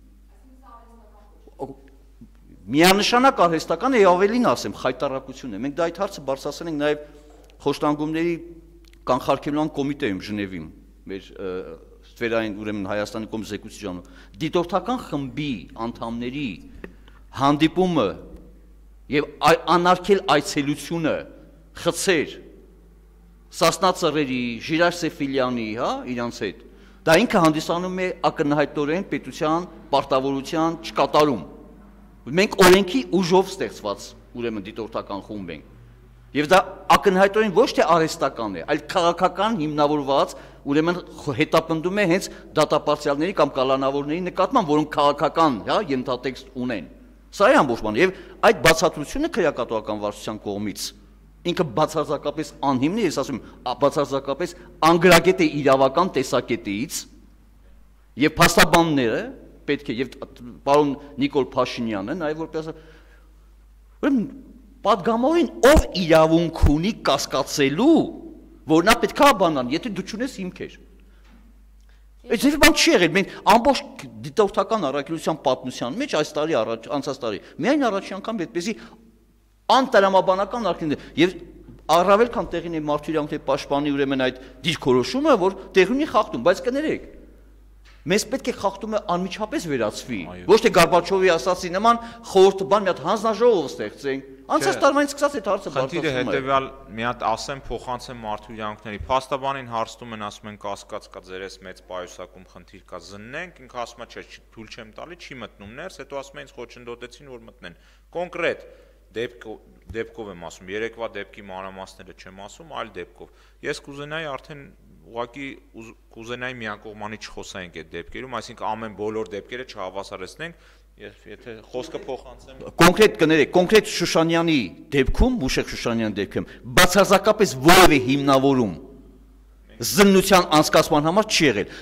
Միանշանակ արհեստական է ավելին ասեմ, խայտարակություն է։ Մենք դա այդ հարցը բարձրացրել ենք նաև խոշտանգումների կանխարգելման կոմիտեում Ժնևում, մեր ստվերային ուրեմն Հայաստանի կողմից զեկույցի ժամանակ։ Դիտորդական խմբի անդամների հանդիպումը եւ անարգել այցելությունը խցեր Սասնա Ծռերի, Ժիրայր Սեֆիլյանի, հա, իրանց հետ։ Դա ինքը հանդիսանում է ակնհայտորեն պետության պարտավորության չկատարում։ Մենք օրենքի ուժով ստեղծված ուրեմն դիտորդական խումբ ենք։ Եվ դա ակնհայտորեն ոչ թե արհեստական է, այլ քաղաքական հիմնավորված, ուրեմն հետապնդում է հենց դատապարտյալների կամ կալանավորների նկատմամբ, որոնք քաղաքական, հա, ենթատեքստ ունեն։ Սա է ամբողջ բանը, եւ այդ բացատրությունը քրեակատարական վարչության կողմից ինքը բացարձակապես անհիմն է, ես ասում եմ, բացարձակապես անգրագետ է իրավական տեսակետից, եւ փաստաբանները պետք է եւ պարոն Նիկոլ Փաշինյանը նաեւ որպես ուրեմն պատգամավորին ով իրավունք ունի կասկածելու, որ նա պետք է բանան, եթե դու չունես հիմքեր։ Այդ բան չի եղել, մենք ամբողջ դիտորդական առաքելության պատմության մեջ այս տարի անցած տարի միայն առաջին անգամ այդպեսի անտրամաբանական արկելներ եւ առավել քան տեղին է մարդու իրավունքների պաշտպանի ուրեմն այդ դիրքորոշումը, որ տեղի ունի խախտում, բայց կներեք Մեզ պետք է խախտումը անմիջապես վերացվի, ոչ թե Գորբաչովի ասացի նման խորհուրդ բան մի հատ հանձնաժողով ստեղծենք։ Անցած տարվանից սկսած այդ հարցը բարձրացնում է։ Խնդիրը հետեւյալ մի հատ ասեմ փոխանցեմ մարդու իրավունքների փաստաբանին հարցնում են ասում են կասկած կա ձերես մեծ պայուսակում խնդիր կա զննենք, ինքը ասում է չէ թույլ չեմ տալի, չի մտնում ներս, հետո ասում են ինձ խոչընդոտեցին որ մտնեն։ Կոնկրետ դեպքով եմ ասում, երեկվա դեպքի մանրամասները չեմ ասում, այլ դեպքով։ Ես կուզենայի արդեն ուղղակի կուզենայի միակողմանի չխոսայինք այդ դեպքերում, այսինքն ամեն բոլոր դեպքերը չհավասարեցնենք, եթե խոսքը փոխանցեմ։ Կոնկրետ կներեք, կոնկրետ Շուշանյանի դեպքում, Մուշեղ Շուշանյանի դեպքում, բացարձակապես որևէ հիմնավորում զննության անցկացման համար չի եղել։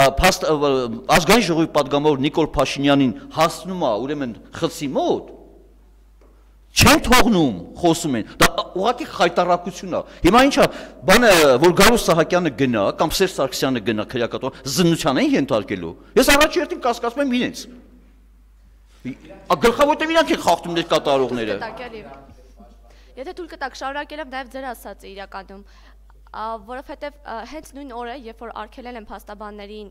Ազգային ժողովի պատգամավոր Նիկոլ Փաշինյանին հասնում է ուրեմն խցի մոտ, չեն թողնում, խոսում են, դա ուղղակի խայտարակություն է։ Հիմա ինչա, բանը, որ Գարուս Սահակյանը գնա, կամ Սերժ Սարգսյանը գնա քրեակատար, զննության են ենթարկելու։ Ես առաջի հերթին կասկածում եմ իրենց։ Գլխավորտեմ իրանք են խախտում ներ կատարողները։ Եթե թույլ կտաք, շարունակել եմ նաև ձեր ասածը իրականում, որովհետև հենց նույն օրը, երբ որ արգելել են փաստաբաններին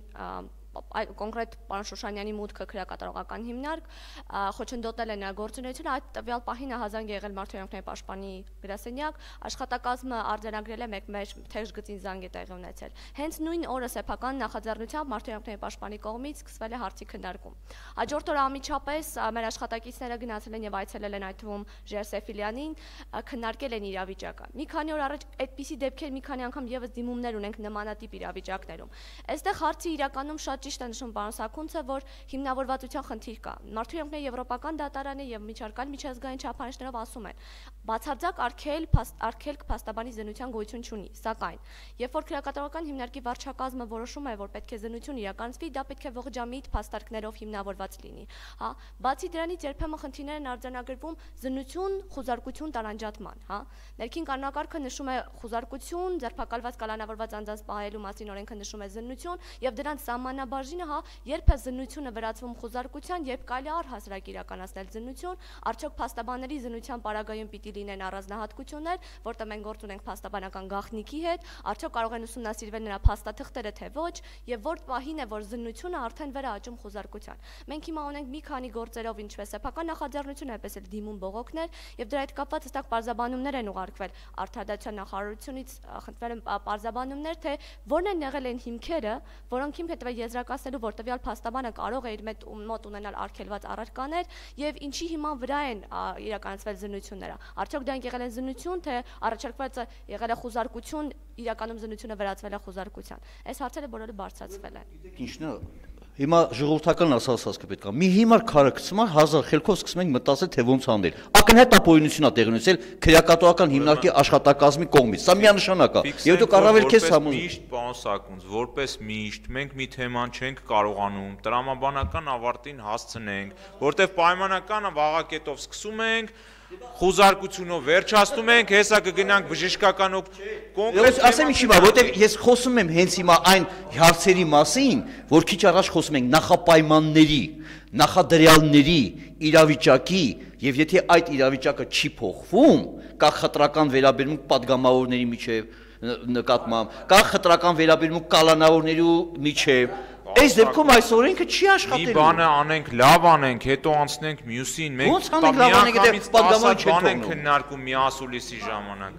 կոնկրետ պարոն Շուշանյանի մուտքը քրեակատարողական հիմնարկ, խոչընդոտել են նրա գործունեությունը, այդ տվյալ պահին հազանգ եղել Մարդու իրավունքների պաշտպանի գրասենյակ, աշխատակազմը արձանագրել է մեկ մեր թեժ գծին զանգ է տեղի ունեցել։ Հենց նույն օրը սեփական նախաձեռնությամբ Մարդու իրավունքների պաշտպանի կողմից սկսվել է հարցի քննարկում։ Հաջորդ օրը անմիջապես մեր աշխատակիցները գնացել են եւ այցելել են այդ թվում Ժեր Սեֆիլյանին, քննարկել են իրավիճակը։ Մի քանի օր առաջ այդպիսի դեպքեր մի քանի անգամ եւս դիմումներ ունենք նմանատիպ իրավիճակներում։ Այստեղ հարցի իրականում շատ ճիշտ է նշում պարոն Սաքունցը, որ հիմնավորվածության խնդիր կա։ Մարդու իրավունքների եվրոպական դատարանը եւ միջազգային միջազգային չափանիշներով ասում են, բացարձակ արգելք փաստաբանի զննության գոյություն չունի, սակայն երբ որ քրեակատարողական հիմնարկի վարչակազմը որոշում է, որ պետք է զննություն իրականացվի, դա պետք է ողջամիտ փաստարկներով հիմնավորված լինի, հա։ Բացի դրանից երբեմն խնդիրներ են արձանագրվում զննություն, խուզարկություն տարանջատման, հա։ Ներքին կանոնակարգը նշում է խուզարկություն, ձերբակալված կալանավորված անձանց պահելու մասին օրենքը նշում է զննություն եւ դրանց սահմանաբաժինը, հա, երբ է զննությունը վերածվում խուզարկության, երբ կարելի է առհասարակ իրականացնել զննություն, արդյոք փաստաբանների զննության պարագայում պիտի լինեն առանձնահատկություններ, որտեղ մենք գործ ունենք փաստաբանական գաղտնիքի հետ, արդյոք կարող են ուսումնասիրվել նրա փաստաթղթերը թե ոչ, եւ որ պահին է, որ զննությունը արդեն վերաճում խուզարկության։ Մենք հիմա ունենք մի քանի գործերով, ինչպես սեփական նախաձեռնություն, այնպես էլ դիմում բողոքներ, եւ դրա հետ կապված հստակ պարզաբանումներ են ուղարկվել արդարադատության նախարարությունից, խնդրել են պարզաբանումներ, թե որն են եղել են հիմքերը, որոնք հիմք հետո եզրակացնելու, որ տվյալ փաստաբանը կարող է իր մոտ ունենալ արգելված առարկաներ եւ ինչի հիման վրա են իրականացվել զննությունները։ Արդյոք դրանք եղել են զննություն, թե առաջարկված եղել է խուզարկություն, իրականում զննությունը վերածվել է խուզարկության։ Այս հարցերը բոլորը բարձրացվել են։ Ինչն է, հիմա ժողովրդական ասածը պետք է։ Մի հիմար քարակցման 1000 խելքով սկսում ենք մտածել, թե ոնց անել։ Ակնհայտ ապօրինություն է տեղի ունեցել քրեակատողական հիմնարկի աշխատակազմի կողմից։ Սա միանշանակ է։ Եվ դուք առավել քեզ համոզում։ Միշտ պարոն Սաքունց, որպես միշտ մենք մի թեման չենք կարողանում տրամաբանական ավարտին հասցնենք, որտեղ պայմանական վաղակետով սկսում ենք, խուզարկությունով վերջացնում ենք, հեսա կգնանք բժշկականով կոնկրետ ասեմ ինչի՞ բա, որտեղ ես խոսում եմ հենց հիմա այն հարցերի մասին, որ քիչ առաջ խոսում ենք նախապայմանների, նախադրյալների իրավիճակի, եւ եթե այդ իրավիճակը չի փոխվում, կա խտրական վերաբերմունք падգամավորների միջև նկատմամբ, կա խտրական վերաբերմունք կալանավորների միջև, այս դեպքում այս օրենքը չի աշխատելու։ Մի բանը անենք, լավ անենք, հետո անցնենք մյուսին, մենք միանգամից 10 բան ենք քննարկում մի ասուլիսի ժամանակ։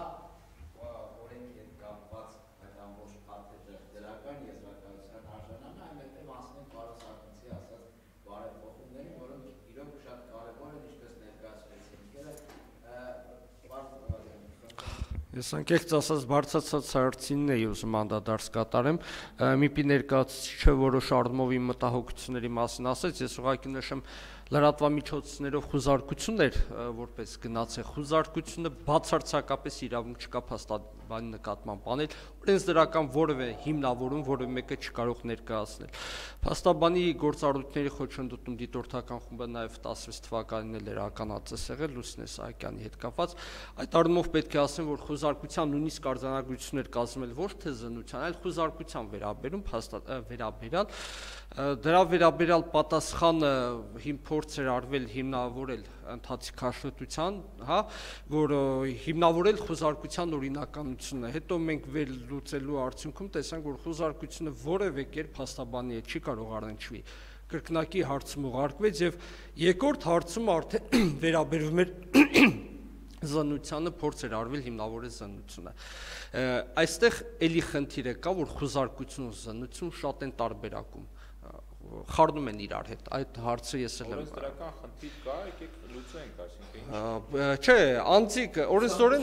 Ես անկեղծ ասած բարձրացած հարցինն էի ուզում անդադարձ կատարեմ, ՄԻՊ-ի ներկայացուցիչը որոշ առումով իմ մտահոգությունների մասին ասեց, ես ուղղակի նշեմ լրատվամիջոցներով խուզարկություն էր, որպես գնաց է խուզարկությունը բացարձակապես իրավունք չկա փաստաբանի նկատմամբ անել, օրենսդրական որևէ հիմնավորում, որևէ մեկը չկարող ներկայացնել։ Փաստաբանի գործառույթների խոչընդոտում դիտորդական խումբը նաև 16 թվականին էլ էր ականածես եղել Լուսինե Սահակյանի հետ կապված։ Այդ առումով պետք է ասեմ, որ խուզարկության նույնիսկ արձանագրություններ կազմել ոչ թե զննության, այլ խուզարկության վերաբերյալ Դրա վերաբերյալ պատասխանը փորձ էր արվել հիմնավորել ընթացիկ հաշվետվության, հա, որ հիմնավորել խոզարկության օրինականությունը։ Հետո մենք վերլուծելու արդյունքում տեսանք, որ խոզարկությունը որևէ կերպ փաստաբանի հետ չի կարող առնչվի։ Կրկնակի հարցում ուղարկվեց եւ երկրորդ հարցում արդեն վերաբերվում էր զննությանը, փորձ էր արվել հիմնավորել զննությունը։ Այստեղ էլի խնդիրը կա, որ խոզարկություն ու զննություն շատ են տարբերակում, խառնում են իրար հետ։ Այդ հարցը ես էլ եմ։ Օրենսդրական խնդիր կա, եկեք լուծենք, այսինքն ինչ։ Չէ, անձիկ օրենսդրական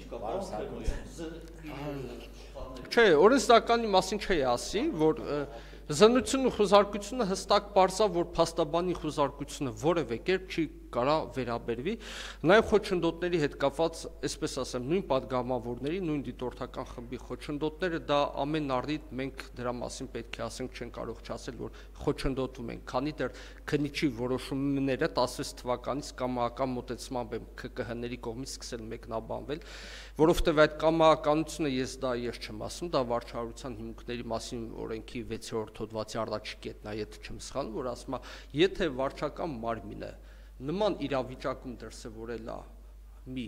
Չէ, օրենսդրականի մասին չի ասի, որ զննությունն ու խոզարկությունը հստակ պարզա, որ փաստաբանի խոզարկությունը որևէ կերպ չի կարա վերաբերվի, նաև խոչընդոտների հետ կապված, այսպես ասեմ, նույն падգամավորների, նույն դիտորդական խմբի խոչընդոտները, դա ամեն առիթ մենք դրա մասին պետք է ասենք, չեն կարող չասել, որ խոչընդոտում ենք, քանի դեռ քննիչի որոշումները 16 թվականից կամայական մոտեցմամբ են ՔԿՀ-ների կողմից սկսել մեկնաբանվել, որովհետև այդ կամայականությունը ես չեմ ասում, դա վարչարության հիմունքների մասին օրենքի 6-րդ հոդվածի առաջի կետն է, եթե չեմ սխալվում, որ ասում է, եթե վարչական մարմինը նման իրավիճակում դրսևորել է մի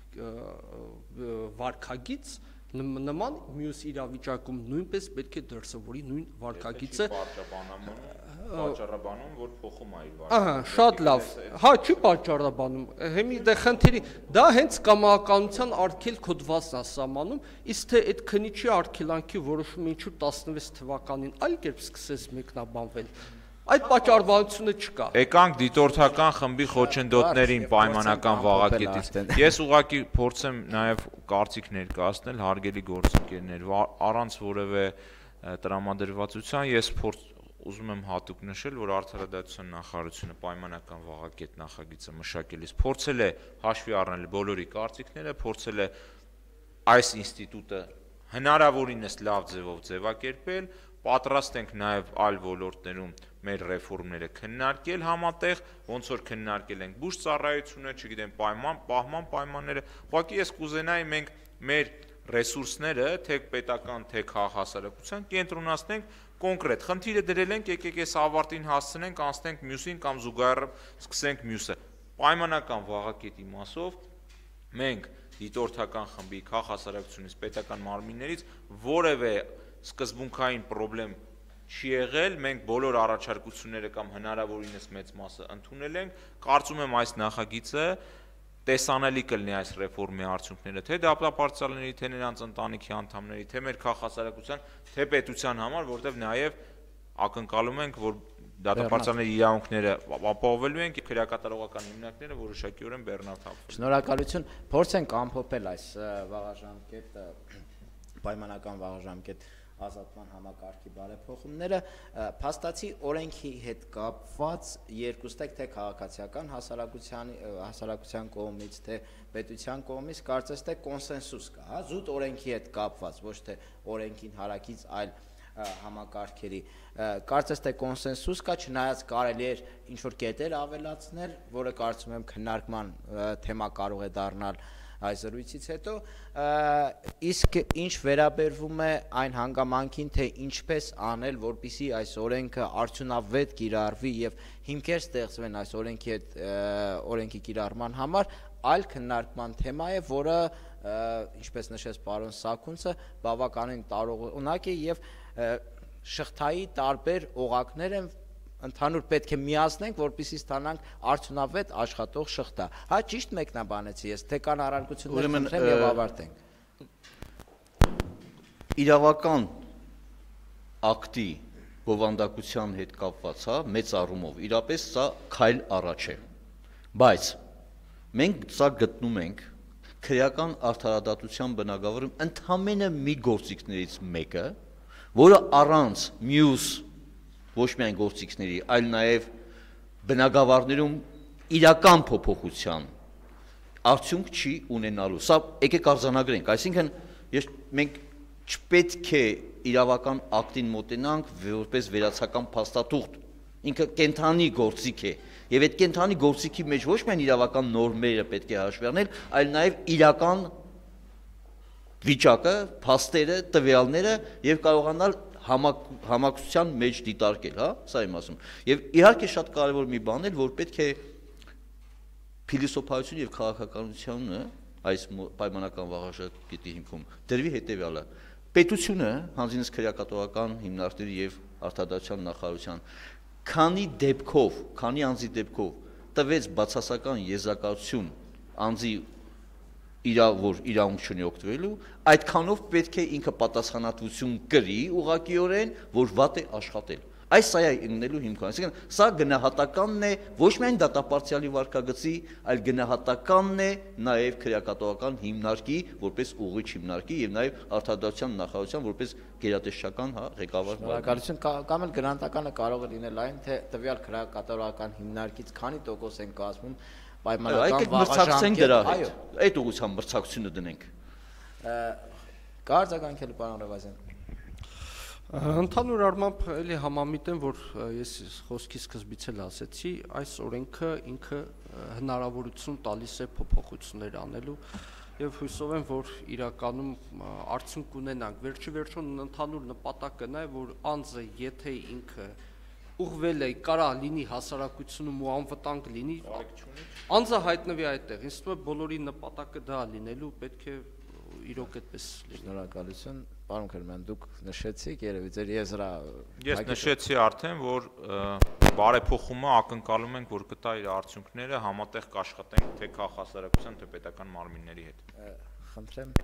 վարքագիծ, նման մյուս իրավիճակում նույնպես պետք է դրսևորի նույն վարքագիծը։ Պատճառաբանում, որ փոխում է իր վարքագիծը։ Ահա, շատ լավ։ Հա, չի պատճառաբանում։ Հիմի դե խնդիրի, դա հենց կամայականության արգելք հոդվածն է սահմանում, իսկ թե այդ քննիչի արգելանքի որոշումը ինչու 16 թվականին այլ կերպ սկսեց մեկնաբանվել։ Այդ պատճառաբանությունը չկա։ Եկանք դիտորդական խմբի խոչընդոտներին պայմանական վաղակետից։ Ես ուղղակի փորձեմ նաև կարծիք ներկայացնել հարգելի գործընկերներ, առանց որևէ տրամադրվածության ես ուզում եմ հատուկ նշել, որ Արդարադատության նախարարությունը պայմանական վաղակետ նախագիծը մշակելիս փորձել է հաշվի առնել բոլորի կարծիքները, փորձել է այս ինստիտուտը հնարավորինս լավ ձևով ձևակերպել, պատրաստ ենք նաև այլ ոլորտներում մեր ռեֆորմները քննարկել համատեղ, ոնց որ քննարկել ենք բուժծառայությունը, չգիտեմ, պահման պայմանները, ուղղակի ես կուզենայի մենք մեր ռեսուրսները, թե պետական, թե քաղաքասարակության կենտրոնացնենք կոնկրետ։ Խնդիրը դրել ենք, եկեք այս ավարտին հասցնենք, անցնենք մյուսին կամ զուգահեռ սկսենք մյուսը։ Պայմանական վաղակետի մասով մենք դիտորդական խմբի քաղաքասարակությունից պետական մարմիններից որևէ սկզբունքային պրոբլեմ չի եղել, մենք բոլոր առաջարկությունները կամ հնարավորինս մեծ մասը ընդունել ենք, կարծում եմ այս նախագիծը տեսանելի կլինի այս ռեֆորմի արդյունքները, թե դատապարտյալների, թե նրանց ընտանիքի անդամների, թե մեր քաղաքասարակության, թե պետության համար, որտեղ նաև ակնկալում ենք, որ դատապարտյալների իրավունքները ապահովելու են, քրեակատարողական հիմնարկները որոշակիորեն բեռնաթափվեն։ Շնորհակալություն, փորձենք ամփոփել այս վաղաժամկետ պայմանական վաղաժամկետ ազատման համակարգի բարեփոխումները, փաստացի օրենքի հետ կապված երկուստեք թե քաղաքացիական հասարակության կողմից, թե պետության կողմից կարծես թե կոնսենսուս կա, հա, զուտ օրենքի հետ կապված, ոչ թե օրենքին հարակից այլ համակարգերի, կարծես թե կոնսենսուս կա, չնայած կարելի էր ինչ-որ կետեր ավելացնել, որը կարծում եմ քննարկման թեմա կարող է դառնալ այս զրույցից հետո, իսկ ինչ վերաբերվում է այն հանգամանքին, թե ինչպես անել, որպեսզի այս օրենքը արդյունավետ կիրառվի եւ հիմքեր ստեղծվեն այս օրենքի կիրառման համար, այլ քննարկման թեմա է, որը ինչպես նշեց պարոն Սաքունցը, բավականին տարողունակ է եւ շղթայի տարբեր օղակներ են ընդհանուր պետք է միացնենք, որպեսզի ստանանք արդյունավետ աշխատող շղթա։ Հա, ճիշտ մեկնաբանեցի ես, թե կան առարկություններ, խնդրեմ եւ ավարտենք։ Իրավական ակտի բովանդակության հետ կապված, հա, մեծ առումով, իրապես սա քայլ առաջ է։ Բայց մենք սա գտնում ենք քրեական արդարադատության բնագավառում ընդամենը մի գործիքներից մեկը, որը առանց մյուս ոչ միայն գործիքների, այլ նաև բնագավառներում իրական փոփոխության արդյունք չի ունենալու։ Սա եկեք արձանագրենք, այսինքն մենք չպետք է իրավական ակտին մոտենանք որպես վերացական փաստաթուղթ, ինքը կենթանի գործիք է, եւ այդ կենթանի գործիքի մեջ ոչ միայն իրավական նորմերը պետք է հաշվի առնել, այլ նաև իրական վիճակը, փաստերը, տվյալները եւ կարողանալ համակցության մեջ դիտարկել, հա, սա եմ ասում։ Եվ իհարկե շատ կարևոր մի բան է, որ պետք է փիլիսոփայություն եւ քաղաքականությունը այս պայմանական վաղաժամկետի հիմքում դրվի հետեւյալը. պետությունը, հանձինս քրեակատողական հիմնարկների եւ արտադրության նախարարության, քանի անձի դեպքով տվեց բացասական եզրակացություն անձի որ իրավունք չունի օգտվելու, այդքանով պետք է ինքը պատասխանատվություն կրի ուղղակիորեն, որ վատ է աշխատել։ Այս սա է իննելու հիմքան, այսինքն սա գնահատականն է ոչ միայն դատապարտյալի վարքագծի, այլ գնահատականն է նաև քրեակատողական հիմնարկի, որպես ուղղիչ հիմնարկի եւ նաև արտադրության նախարարության որպես գերատեսչական, հա, ղեկավար։ Շնորհակալություն, կամ էլ գնահատականը կարող է լինել այն, թե տվյալ քրեակատողական հիմնարկից քանի տոկոս են կազմում պայմանական վաղաժամկետ, այո, այդ ուղղությամբ մրցակցությունը դնենք։ Կարձականքել պարոն Ռևազյան։ Ընդհանուր առմամբ էլի համամիտ եմ, որ ես խոսքի սկզբից էլ ասեցի, այս օրենքը ինքը հնարավորություն տալիս է փոփոխություններ անելու եւ հույսով եմ, որ իրականում արդյունք ունենանք։ Վերջիվերջո ընդհանուր նպատակը նա է, որ անձը եթե ինքը ուղղվել է, կարա լինի հասարակությունում ու անվտանգ լինի, անձը հայտնվի այդտեղ։ Ինձ թվում է բոլորի նպատակը դա լինելու, պետք է իրոք այդպես լինի։ Շնորհակալություն, պարոն Քերման, դուք նշեցիք, երևի ձեր եզրը։ Ես նշեցի արդեն, որ բարեփոխումը ակնկալում ենք, որ կտա իր արդյունքները, համատեղ կաշխատենք թե քաղաքասարակության, թե պետական մարմինների հետ։ Խնդրեմ։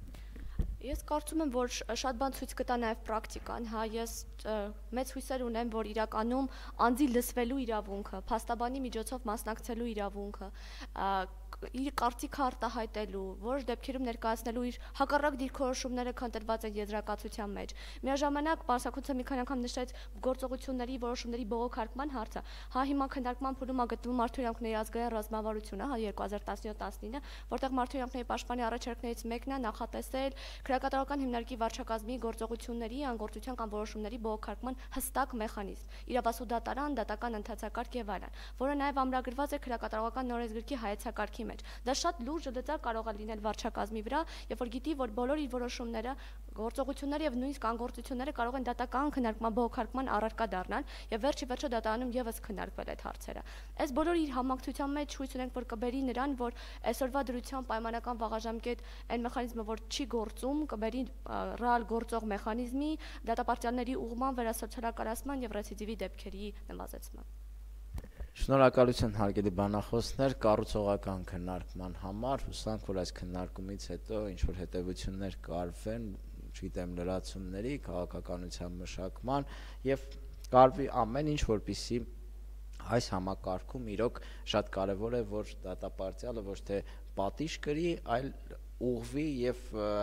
Ես կարծում եմ, որ շատ բան ցույց կտա նաև պրակտիկան, հա, ես մեծ հույսեր ունեմ, որ իրականում անձի լսվելու իրավունքը, փաստաբանի միջոցով մասնակցելու իրավունքը, իր կարծիքը արտահայտելու, որոշ դեպքերում ներկայացնելու իր հակառակ դիրքորոշումները քննված են եզրակացության մեջ։ Միաժամանակ Պարսակունցը մի քանի անգամ նշեց գործողությունների որոշումների բողոքարկման հարցը։ Հա, հիմա քննարկման փուլում գտնվում Մարդու իրավունքների ազգային ռազմավարությունը, հա, 2017-19, որտեղ Մարդու իրավունքների պաշտպանի առաջարկներից մեկն է նախատեսել քրեակատարական հիմնարկի վարչակազմի գործողությունների, անգործության կամ որոշումների բողոքարկման հստակ մեխանիզմ, իրավասու դատարան, դատական ընթացակարգ եւ այլն, որը նաեւ ամրագրված է քրեակատարական նորեզգրքի հայեցակարգի մեջ։ Դա շատ լուրջ լծակ կարող է լինել վարչակազմի վրա, երբ որ գիտի, որ բոլոր իր որոշումները, գործողությունները եւ նույնիսկ անգործությունները կարող են դատական քննարկման բողոքարկման առարկա դառնալ եւ վերջի դատարանում եւս քննարկվել այդ հարցերը։ Այս բոլոր իր համակցության մեջ հույս ունենք, որ կբերի նրան, որ այսօրվա դրությամբ պայմանական վաղաժամկետ այն մեխանիզմը, որ չի գործում, կբերի ռեալ գործող մեխանիզմի դատապարտյալների ուղղման, վերասոցիալականացման եւ ռեցիդիվի դեպքերի նվազեցման։ Շնորհակալություն հարգելի բանախոսներ, կառուցողական քննարկման համար, հուսանք, որ այս քննարկումից հետո ինչ որ հետևություններ կարվեն, չգիտեմ, լրացումների, քաղաքականության մշակման եւ կարվի ամեն ինչ, որպեսզի այս համակարգում իրոք շատ կարեւոր է, որ դատապարտյալը ոչ թե պատիժ կրի, այլ ուղղվի եւ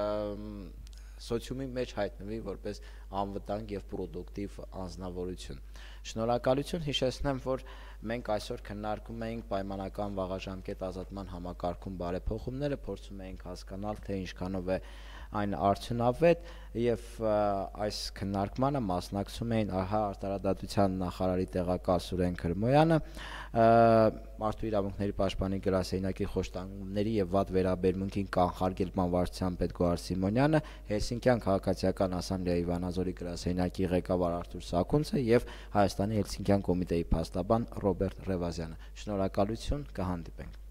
սոցիումի մեջ հայտնվի որպես անվտանգ եւ պրոդուկտիվ անձնավորություն։ Շնորհակալություն, հիշեցնեմ, որ մենք այսօր քննարկում էինք պայմանական վաղաժամկետ ազատման համակարգում բարեփոխումները, փորձում էինք հասկանալ, թե ինչքանով է այն արդյունավետ եւ այս քննարկմանը մասնակցում էին ԱՀ արտարադատության նախարարի տեղակալ Սուրեն Քրմոյանը, Մարդու իրավունքների պաշտպանի գրասենյակի խոշտանգումների եւ վատ վերաբերմունքին կանխարգելման վարչության պետ Գոհար Սիմոնյանը, Հելսինկյան քաղաքացիական ասամբլեայի Վանաձորի գրասենյակի ղեկավար Արթուր Սաքունցը եւ Հայաստանի Հելսինկյան կոմիտեի փաստաբան Ռոբերտ Ռևազյանը։ Շնորհակալություն, կհանդիպենք։